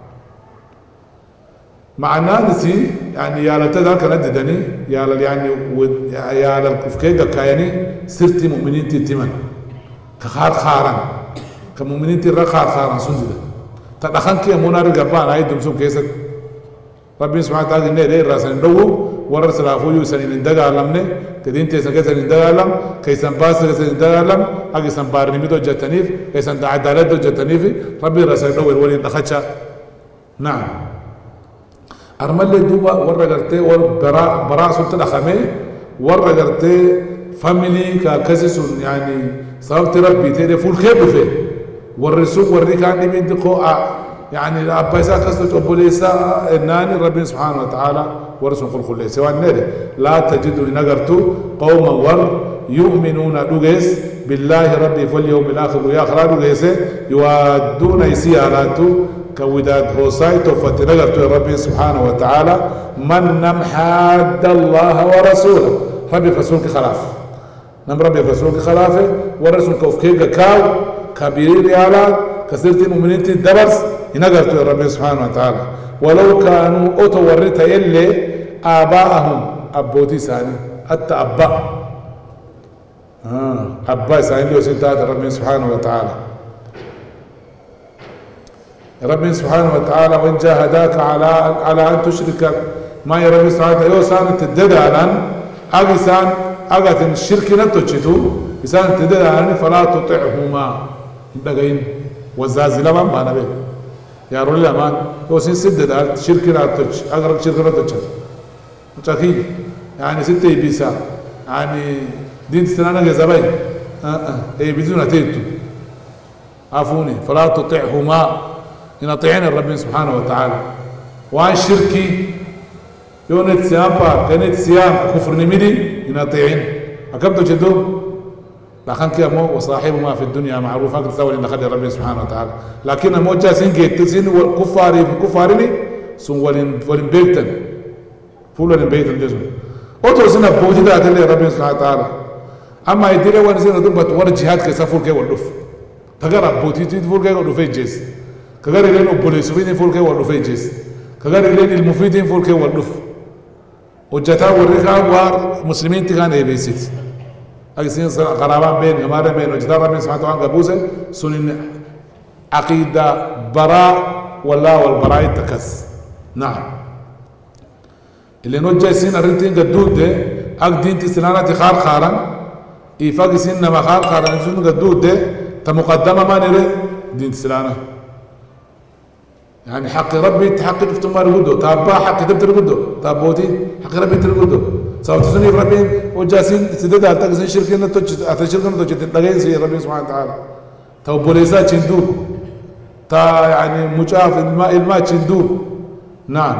معناه نسي يعني يا لتذا كانت دني يا يعني يا للكفكيك كايني سرتي مؤمنين تتمن كخار خارن كمؤمنين ترى خار خارن سندة تدخن كي منار جبان هاي دمسوم كيسة ربي سبحانه وتعالى إنه ده راسن دو ورس رافو يوسني ندعى علمنا كدين تيسن كيسن ندعى علم كيسن باس كيسن ندعى علم أكيسن بارنيمي دو جتنيف كيسن دعادلة دو جتنيف ربي راسن دو ورولي دخشة نعم أرمل دوبا ورا قرتي ور برا برا سلطة دخمة ورا قرتي فاميلي كاسسون يعني صارت ربي تيري فول خيب فيه ورسوق وري كان من دقو يعني أبا إسا كستو أبوليسا إناني ربي سبحانه وتعالى ورسول خلق الله سواء نري لا تجدوا نغرتو قوما ور يؤمنون دوغيس بالله ربي فاليوم الآخر وياخر دوغيس يوادون يسيالاتو كوداد هوساي توفت نغرتو ربي سبحانه وتعالى من نمحاد الله ورسوله ربي رسولك خلاف نم ربي رسولك خلافه ورسول كوفكيك كاو كبير ريالات كسرتي مؤمنين الدرس ينقرتوا يا ربي سبحانه وتعالى ولو كانوا أتورت إلي آباءهم أبوتي ساني حتى أباء آه. أباء ساني لو سنتات ربي سبحانه وتعالى ربي سبحانه وتعالى وإن جاهداك على على أن تشرك ما يا ربي سبحانه وتعالى يو سان تدد على أغي سان أغت الشرك نتوجتو إسان تدد على فلا تطعهما دقين وزازل ما ما نبي يا رولي أمان هو سين سدد على شرك نتوج أغرب شرك نتوج متأكيد يعني ستة يبيسا يعني دين سنانا جزابي آه آه إيه بدون تيتو عفوني فلا تطعهما إن أطيعنا الرب سبحانه وتعالى وعن شركي يونت سيام با كانت سيام كفر نمدي إن أطيعين أكبتو جدو لكن كيامو وصاحبهما في الدنيا معروف أكثر سوى إن خلي الرب سبحانه وتعالى لكن موجه سين جيت سين كفاري كفارني سون ولين ولين بيتن فول ولين بيتن جزء أوتو سين بوجي ده أتلي الرب سبحانه وتعالى أما يدير وان سين دبت ور جهاد كسافور كي ولف تجرب بوتي تفول كي ولف جيس كغير لين البوليس فين فول كي ولف جيس كغير لين المفيدين فول كي ولف وجتا ورقا وار مسلمين تكان يبيسيت أجسين قرابان بين جماعة بين وجتا ربنا سبحانه وتعالى قبوسه سنين عقيدة براء والله والبراء تكس نعم اللي نوجه سين أرنتين قدود ده أك دين تسلانة تخار خارن إيفاق سين نما خار خارن سين قدود ده تمقدمة ما نري دين تسلانة يعني حق ربي تحقق في تمار قدو تابا حق تبتر قدو تابوتي حق ربي تر قدو سوت سني ربي وجاسين سدد على تكسين شركة نتوج أثر شركة نتوج تلاقين سي ربي سبحانه وتعالى تو بوليسا تشندو تا يعني مجاف الماء الماء تشندو نعم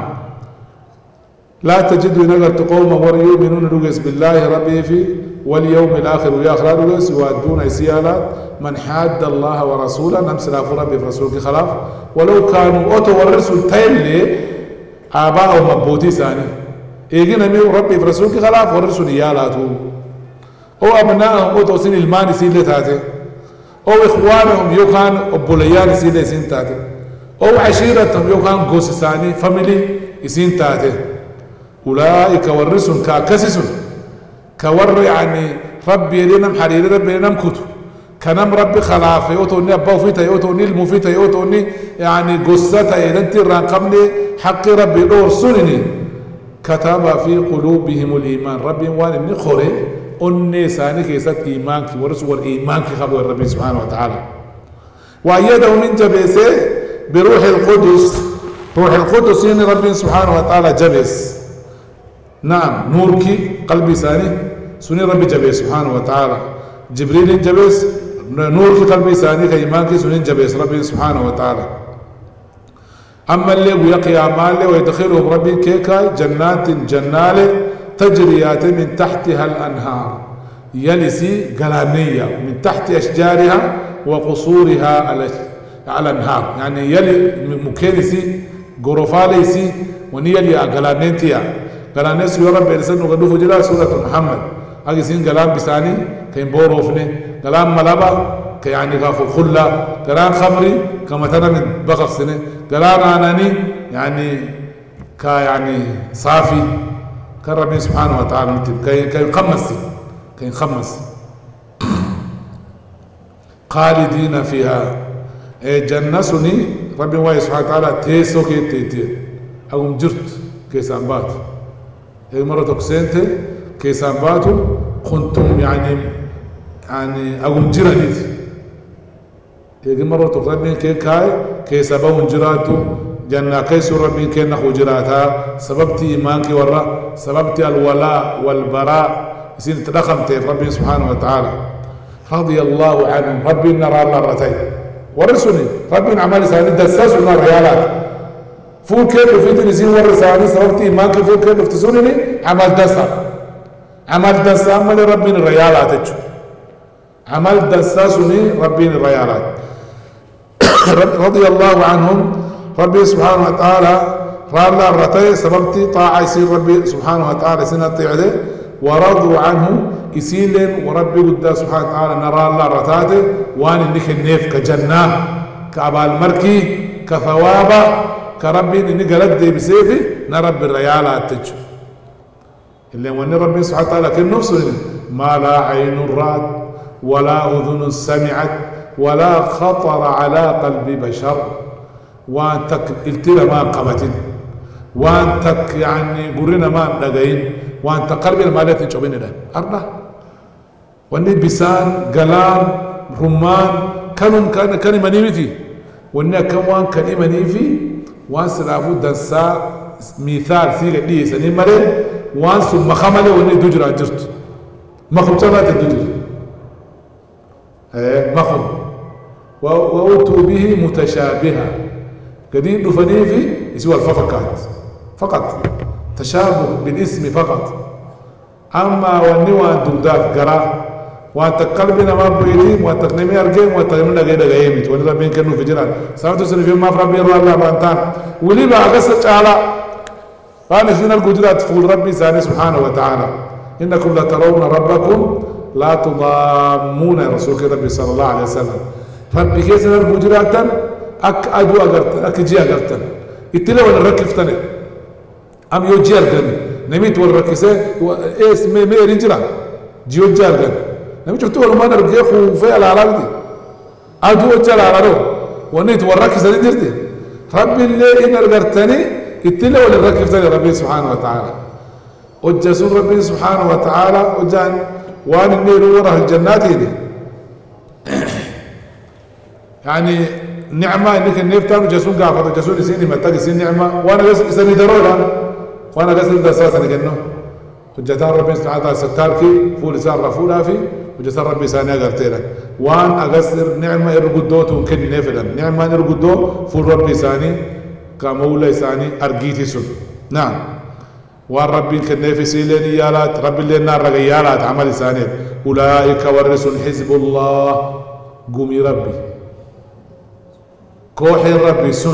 لا تجد نجر قوم ويؤمنون رجس بالله ربي في واليوم الآخر وياخر رجس يوادون سيالات من حاد الله ورسوله نمسلا ربي في رسولك خلاف ولو كانوا أوتو والرسول تيلي آباءهم مبوتي ثاني إيجينا ميو ربي في رسولك خلاف والرسول يالاتو أو أبنائهم أوتو سين الماني سيلة تاتي أو إخوانهم يوكان أبوليان سيلة سين تاتي أو عشيرتهم يوكان قوس ثاني فاميلي سين تاتي أولئك والرسل كاكسسون كور يعني ربي يدينم حريري ربي يدينم كتو كنم ربي خلافه يوتوني أباو فيتا يوتوني المفيتا يوتوني يعني قصتا يدنتي رانقمني حق ربي دور سنني كتب في قلوبهم الإيمان ربي وان إني خوري أني ساني كيسات إيمانك ورسول إيمانك خبر ربي سبحانه وتعالى وأيده من جبسه بروح القدس روح القدس يعني ربي سبحانه وتعالى جبس نعم نورك قلبي ساني سني ربي جبس سبحانه وتعالى جبريل جبس نورك قلبي ساني كإيمانك سني جبس ربي سبحانه وتعالى أما اللي ويقي أعماله ويدخلهم ربي كيكا جنات جنال تجريات من تحتها الأنهار يلسي قلانية من تحت أشجارها وقصورها على الأنهار يعني يلي مكينسي غرفاليسي ونيلي قلانيتيا قلانيس يورب بيرسل نقدوه جلا سورة محمد أجي سين قلان بساني كين بوروفني قلان ملابا كيعني كاخو خلا قلان خمري كمثلا من بقر سنة قلان آناني يعني كا يعني صافي كرمي سبحانه وتعالى متب كي كي خمس كي خمس خالدين فيها جنة سني ربي واي سبحانه وتعالى تيسو كي تيتي أقوم جرت كيسان بات هي مرة تقسنت كيسان باتو كنتم يعني يعني أقوم جرانيت هي مرة تقربين كي كاي كيسابون جراتو جنة كيسو ربي كينا خجراتا سببتي إيمانك ورا سببتي الولاء والبراء يصير تدخل تيف ربي سبحانه وتعالى رضي الله عنهم ربي نرى الله رتين ورسوني ربي عمل ساني دساس ونا ريالات فول كيف في تنسين ورساني سببتي ما كيف فول كيف تسوني عمل دسا عمل دسا عمل ربي الريالات عمل دساسوني ربي الريالات رضي الله عنهم ربي سبحانه وتعالى رأى الرتي سببتي طاعة يصير ربي سبحانه وتعالى سنة طيعده ورضوا عنه يسيلن وربي قد سبحانه وتعالى نرى الله رتاته وان انك النيف كجنة كعبال مركي كثوابة كربي اني قلت دي بسيفي نربي الريالات تجو اللي وان ربي سبحانه وتعالى كالنفس ما لا عين رات ولا أذن سمعت ولا خطر على قلب بشر وانتك التلا ما قبتين وانتك يعني قرنا ما نقين وانت قلبنا ما لا تنشوبين ده أرنا واني بسان قلان رمان كانوا كان كان منيفتي واني كمان كان منيفي وان سلافو دنسا مثال سيغ دي سني مالي وان سو مخمله واني دجرا جرت مخمتنا تدجر ايه مخم وأوتوا به متشابها قديم دفنيفي يسوى الففكات فقط تشابه بالاسم فقط أما والنوى دودات قرا وأنت قلبنا ما بيدي وأنت نمي أرجع وأنت نمنا غير غيمت ولا بين كانوا في جيران سامتو سنة في ما فربي الله بانتان ولي بقى قصة على فأنا فينا القدرات فول ربي ساني سبحانه وتعالى إنكم لترون ربكم لا تضامون يا رسول ربي صلى الله عليه وسلم ربي كيس القدرات أك أدو أقرتن أك جي أقرتن يتلا ولا ركفتني أم يو جي أرجعني نميت ولا ركسه إيش مي مي رجلا جيو جي أرجعني نميت شفتوا ولا ما نرجع خوفي على العالم أدو أجل على رو ونيت ولا ركسه نجرتي ربي اللي إن أقرتني يتلا ولا ركفتني ربي سبحانه وتعالى وجسون ربي سبحانه وتعالى وجان وان النير وراه الجنات دي يعني نعمة إنك النفتان جسون قافة جسون يسيني متى يسين نعمة وأنا بس يسني ضرورة وأنا قصد الدساسة نجنو وجتان ربي سبحانه وتعالى ستاركي فول سار رفولا في وجتان ربي سانيا قرتينا وأن أقصر نعمة إرقدوت وممكن نفلا نعمة إرقدو فول ربي ساني كمولى ساني أرجيتي سن نعم وان ربي كنيفي سيلين يالات ربي اللي النار رجيالات عمل ساني أولئك ورثوا حزب الله قومي ربي كوحي ربي سن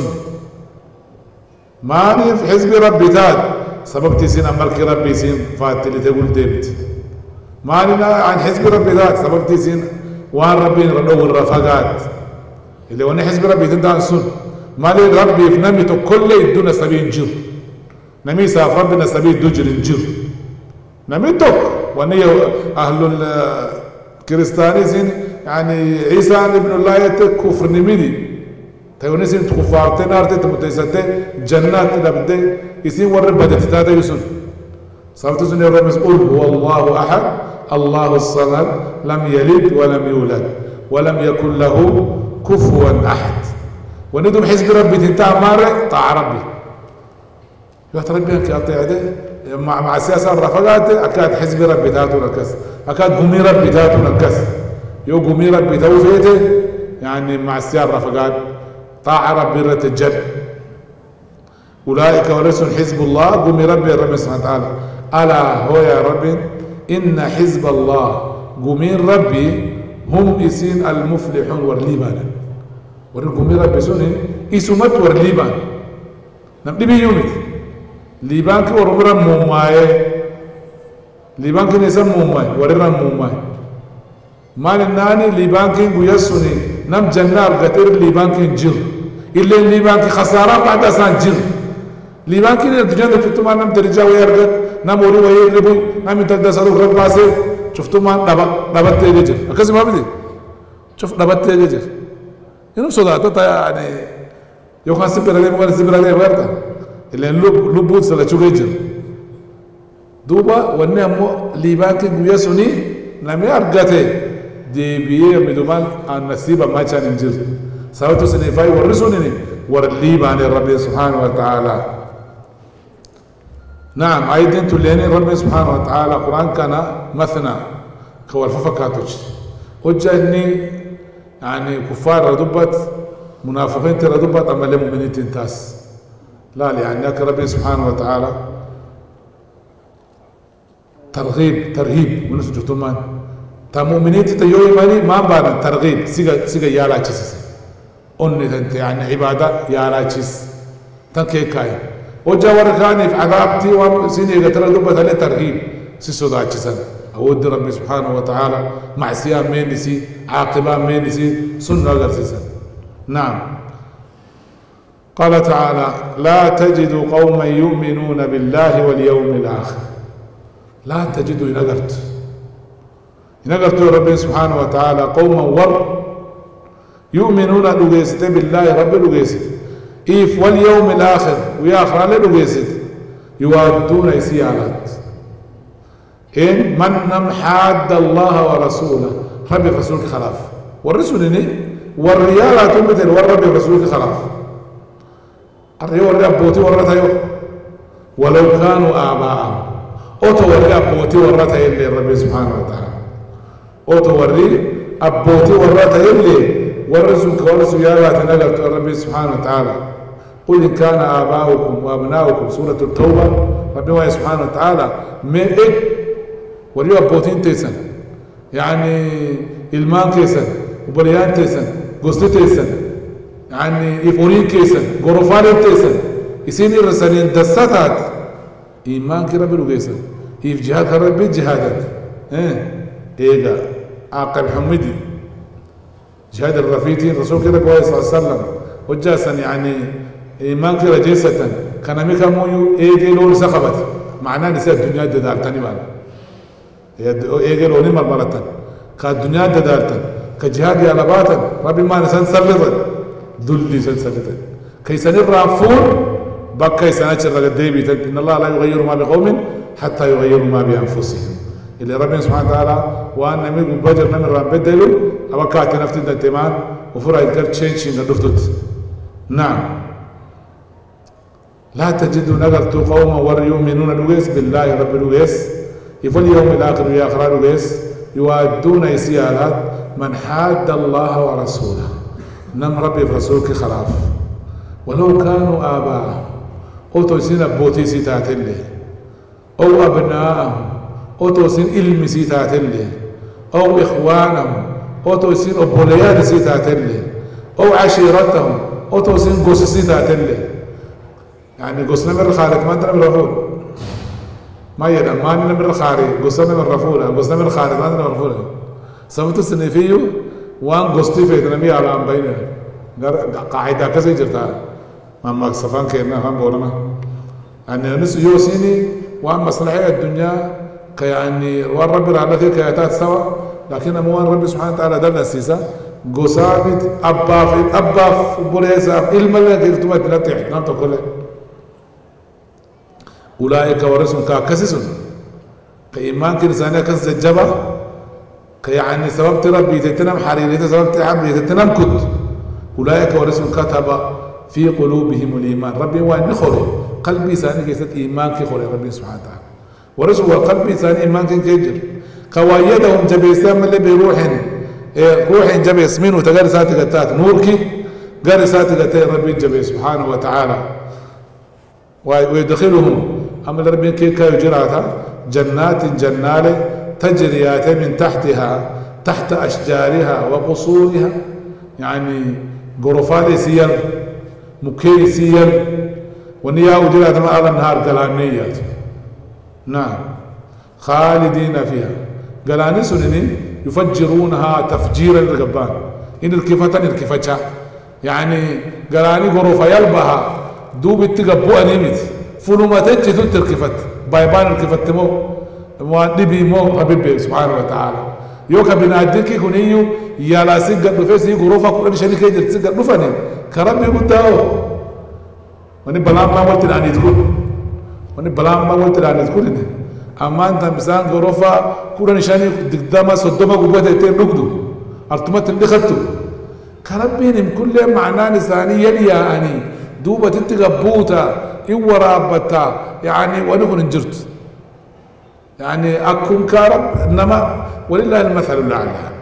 ماني في حزب ربي تاد سببتي سين أمرك ربي سين فات اللي تقول ديمت ماني عن حزب ربي تاد سببتي سين وان ربي ردو الرفقات اللي وانا حزب ربي تندان سن مالي ربي في نميته كل يدون سبيل جر نمي ساف ربنا سبيل دجر الجر نميتك وني أهل الكريستانيين يعني عيسى ابن الله يتكفر نميدي تونسين تكفارتين أرتي تمتيزتين جنات لبدي يسين ورب بدت تاتا يسون صارت سن يوم مسؤول هو الله أحد الله الصمد لم يلد ولم يولد ولم يكن له كفوا أحد وندم حزب ربي تنتهى مارة طاع ربي يوحد ربي أنك أطيع ده مع مع السياسة الرفقات أكاد حزب ربي تاتو نكس أكاد قومي ربي تاتو نكس يو قومي ربي توفيته يعني مع السياسة الرفقات طاع ربي رتجد أولئك ورثوا حزب الله قومي ربي ربي سبحانه وتعالى ألا هو يا ربي إن حزب الله قومي ربي هم إسين المفلحون والليبان ورقومي ربي سوني إسمت والليبان نبدي بيومي ليبان كي ورمرا موماي ليبان كي نسم موماي ورمرا موماي ما ناني ليبان كي بيسوني نم جنار قتير ليبان كي جر إلا ليبان كي خسارة بعد أسان جر ليبان كي الدنيا تفتو ما نم ترجع ويرجع نم وري ويربو نم يتقدس هذا غرب باسه شفتوا ما دبا دبا تيجي أكاسي ما بدي شوف دبا تيجي ينو صداقة تا يعني يوم خاصة برالي مقارنة سبرالي ويرتا اللي لب لبوت سلا تشوجيجر دوبا ونعمو ليبان كي بيسوني نمي أرجعته دي بيه مدومان النصيب ما كان ينجر سويتو سنفاي ورسوني ورليبان ربي سبحانه وتعالى نعم أيضا تلين ربي سبحانه وتعالى قرآن كان مثنى كوالففكاتوش وجهني يعني كفار ردبت منافقين تردبت أما لمؤمنين تنتاس لا لأنك ربي سبحانه وتعالى ترغيب ترهيب من سجتمان تا مؤمنين تيوي ماني ما بانا ترغيب سيغا سيغا يالا تشيس أني تنت يعني عبادة يالا تشيس تنكي كاي وجاور كاني في عذابتي وسيني قتل دبت عليه ترغيب سيسو دا تشيسان أود ربي سبحانه وتعالى معصية مينسي عاقبة مينسي سنة غرسيسان نعم قال تعالى لا تجد قوما يؤمنون بالله واليوم الآخر لا تجد نقرت نقرت ربي سبحانه وتعالى قوما ور يؤمنون لغيست بالله رب لغيست إيف واليوم الآخر ويا آخر لغيست يوادون يسيالات إن من نم حاد الله ورسوله ربي رسولك خلاف والرسولني والريالات مثل والربي رسولك خلاف الريال والريال بوتي ورتايو ولو كانوا آباءهم أوتو وري أبوتي ورتا يلي ربي سبحانه وتعالى أوتو وري أبوتي ورتا يلي ورسولك ورسول يا تنقلت ربي سبحانه وتعالى قل إن كان آباؤكم وأبناؤكم سورة التوبة ربي سبحانه وتعالى ما إيه وريو أبوتين تيسن يعني إلمان كيسن وبريان تيسن قصد تيسن يعني إفورين كيسن غرفان تيسن يسيني رسالين دستات إيمان كي ربي لغيسن إف جهاد ربي جهادك إيه إيجا عاقب حمدي جهاد الرفيتين رسول كده كويس صلى الله عليه وسلم وجاسن يعني إيمان كي رجيسة كان ميكا مويو إيجي لون سخبت معناه نساء الدنيا ددار تاني بانا إيجي لوني مرمرة كالدنيا ددارتا كجهاد على باطن ربي ما نسان سلطا دلي سن سلطا كيسان الرافون بكا يسان أشرق الديبي إن الله لا يغير ما بقوم حتى يغيروا ما بأنفسهم اللي ربي سبحانه وتعالى وأن نميق بجر من الرام بدلو أوكات نفتي الانتمان وفرع يذكر تشينشين لدفتت نعم لا تجدوا نقرت قوما ور يؤمنون لويس بالله رب لويس يفل يوم الآخر يا أخرى لويس يوادون يسيالات من حاد الله ورسوله نم ربي برسولك خلاف ولو كانوا آباءهم أو توسين أبوتي سيتات الله أو أبناءهم أو توسين إلمي سيتات الله أو إخوانهم أو توسين أبوليات سيتات الله أو عشيرتهم أو توسين قوس سيتات الله يعني قوسنا من الخارج ما أنتنا من الرفول ما يدام ما من الخارج قوسنا من الرفول قوسنا من الخارج ما أنتنا من الرفول سمعت السنفيو وان قصتي في النبي على أم بينه قاعدة كذا جرتها ما مكسفان كنا هم بورنا أن نس يوسيني وان مصلحة الدنيا كيعني وان ربي على ذلك كياتات سوا لكن مو وان ربي سبحانه وتعالى دلنا السيسا قصابت أبا في أبا في بوليسا علم الله كيرتما تلاتي نام تقول أولئك ورسم كاكسسون كإيمان كرسانيا كسس الجبا يعني سبب ربي تتنم حريري سبب تعبي تتنم كت أولئك ورسم كتب في قلوبهم الإيمان ربي وين خوري قلبي ثاني كيست إيمان كي خوري ربي سبحانه وتعالى ورسم قلبي ثاني إيمان كي كيجر كوايدهم جبيسام اللي بروح روح جبيس منه تقال ساتي قتات نور كي قال ساتي قتات ربي جبي سبحانه وتعالى ويدخلهم أما ربي كي كايو جراتها جنات جنالة تجريات من تحتها تحت أشجارها وقصورها يعني غرفات سيل مكي سيل ونيا وجرات ما على النهار قلانيات نعم خالدين فيها قلاني سنني يفجرونها تفجيرا الرقبان إن الكفتان الكفتشا يعني قلاني غرفة يلبها دوب التقبو أنيمت فلما تجي الكفت بايبان الكفت مو موادبي مو حبيبي سبحانه وتعالى يوكا بناديكي كونيو يالا سيغا دفيسي غروفا كورن شركه جرت سيغا دفاني كربي غداو وني بلام ما قلت اني تقول وني بلام ما قلت اني تقول اما انت مسان غروفا كورن شاني دغدما صدما غبته تنقدو ارتمت اللي خدتو كربي كل معناه لساني يليا اني دوبه تتغبوتا يورابتا يعني ونكون انجرت يعني أكون كارب إنما ولله المثل الأعلى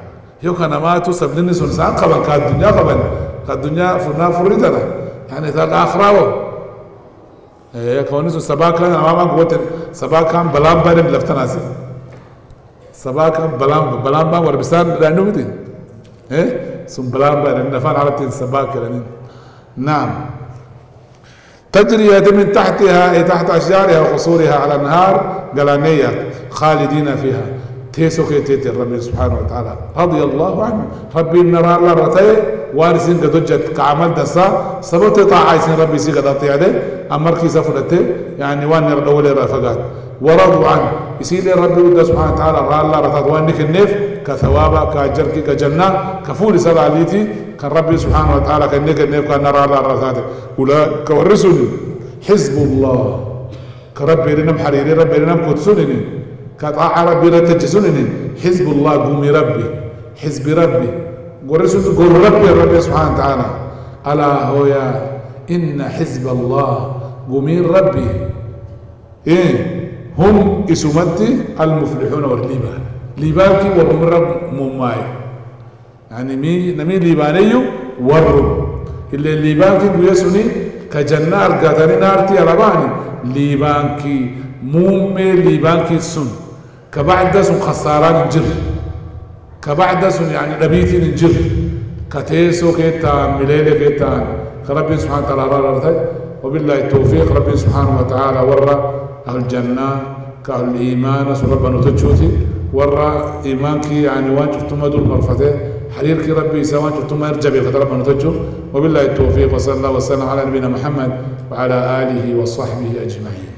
يوكا نماتو سبلني سنسان قبل كالدنيا قبل كالدنيا فرنا فريتنا يعني ذاك آخراو إيه كونيسو سباكا أمام قوة سباكا بلام بارم لفتناسي سباكا بلام بلام بام وربسان لأنه بدي إيه سن بلام بارم نفان عرفتين سباكا لأنه نعم تجري من تحتها أي تحت أشجارها وقصورها على النهار قلانية خالدين فيها تيسو كي تيتي ربي سبحانه وتعالى رضي الله عنه ربي نرى الله رتي وارسين قدوجت كعمل دسا سبت طاعة سين ربي سي قد أطيع ده أمر كي سفلته يعني وان يرد أولي رافقات ورضوا عنه يسيل ربي وده سبحانه وتعالى رأى الله رتات وانك النف كثوابا كأجرك كجنة كفول سبع ليتي كان ربي سبحانه وتعالى كأنك النف كان نرى الله رتات ولا كورسوني حزب الله كربي رنم حريري ربي رنم كتسوني كطاعة ربي رتجسوني حزب الله قومي ربي حزب ربي ورسول قول ربي ربي سبحانه وتعالى ألا هو يا إن حزب الله قومي ربي إيه هم اسمتي المفلحون والليبان ليبانكي ورم رب مماي يعني مي نمي ليبانيو ورم اللي ليبانكي بيسوني كجنة أرقاتني نارتي ألباني ليبانكي مومي ليبانكي سن كبعد سن خساران الجر كبعد سن يعني نبيتي الجر كتيسو كيتان مليلي كيتان كربي سبحانه وتعالى رأى وبالله التوفيق ربي سبحانه وتعالى ورى أهل الجنة كأهل الإيمان ربنا تجوتي ورى إيمانك يعني وان شفتم دول مرفته حريرك ربي سواء شفتم ارجبي ربنا تجو وبالله التوفيق وصلى الله وسلم على نبينا محمد وعلى آله وصحبه أجمعين.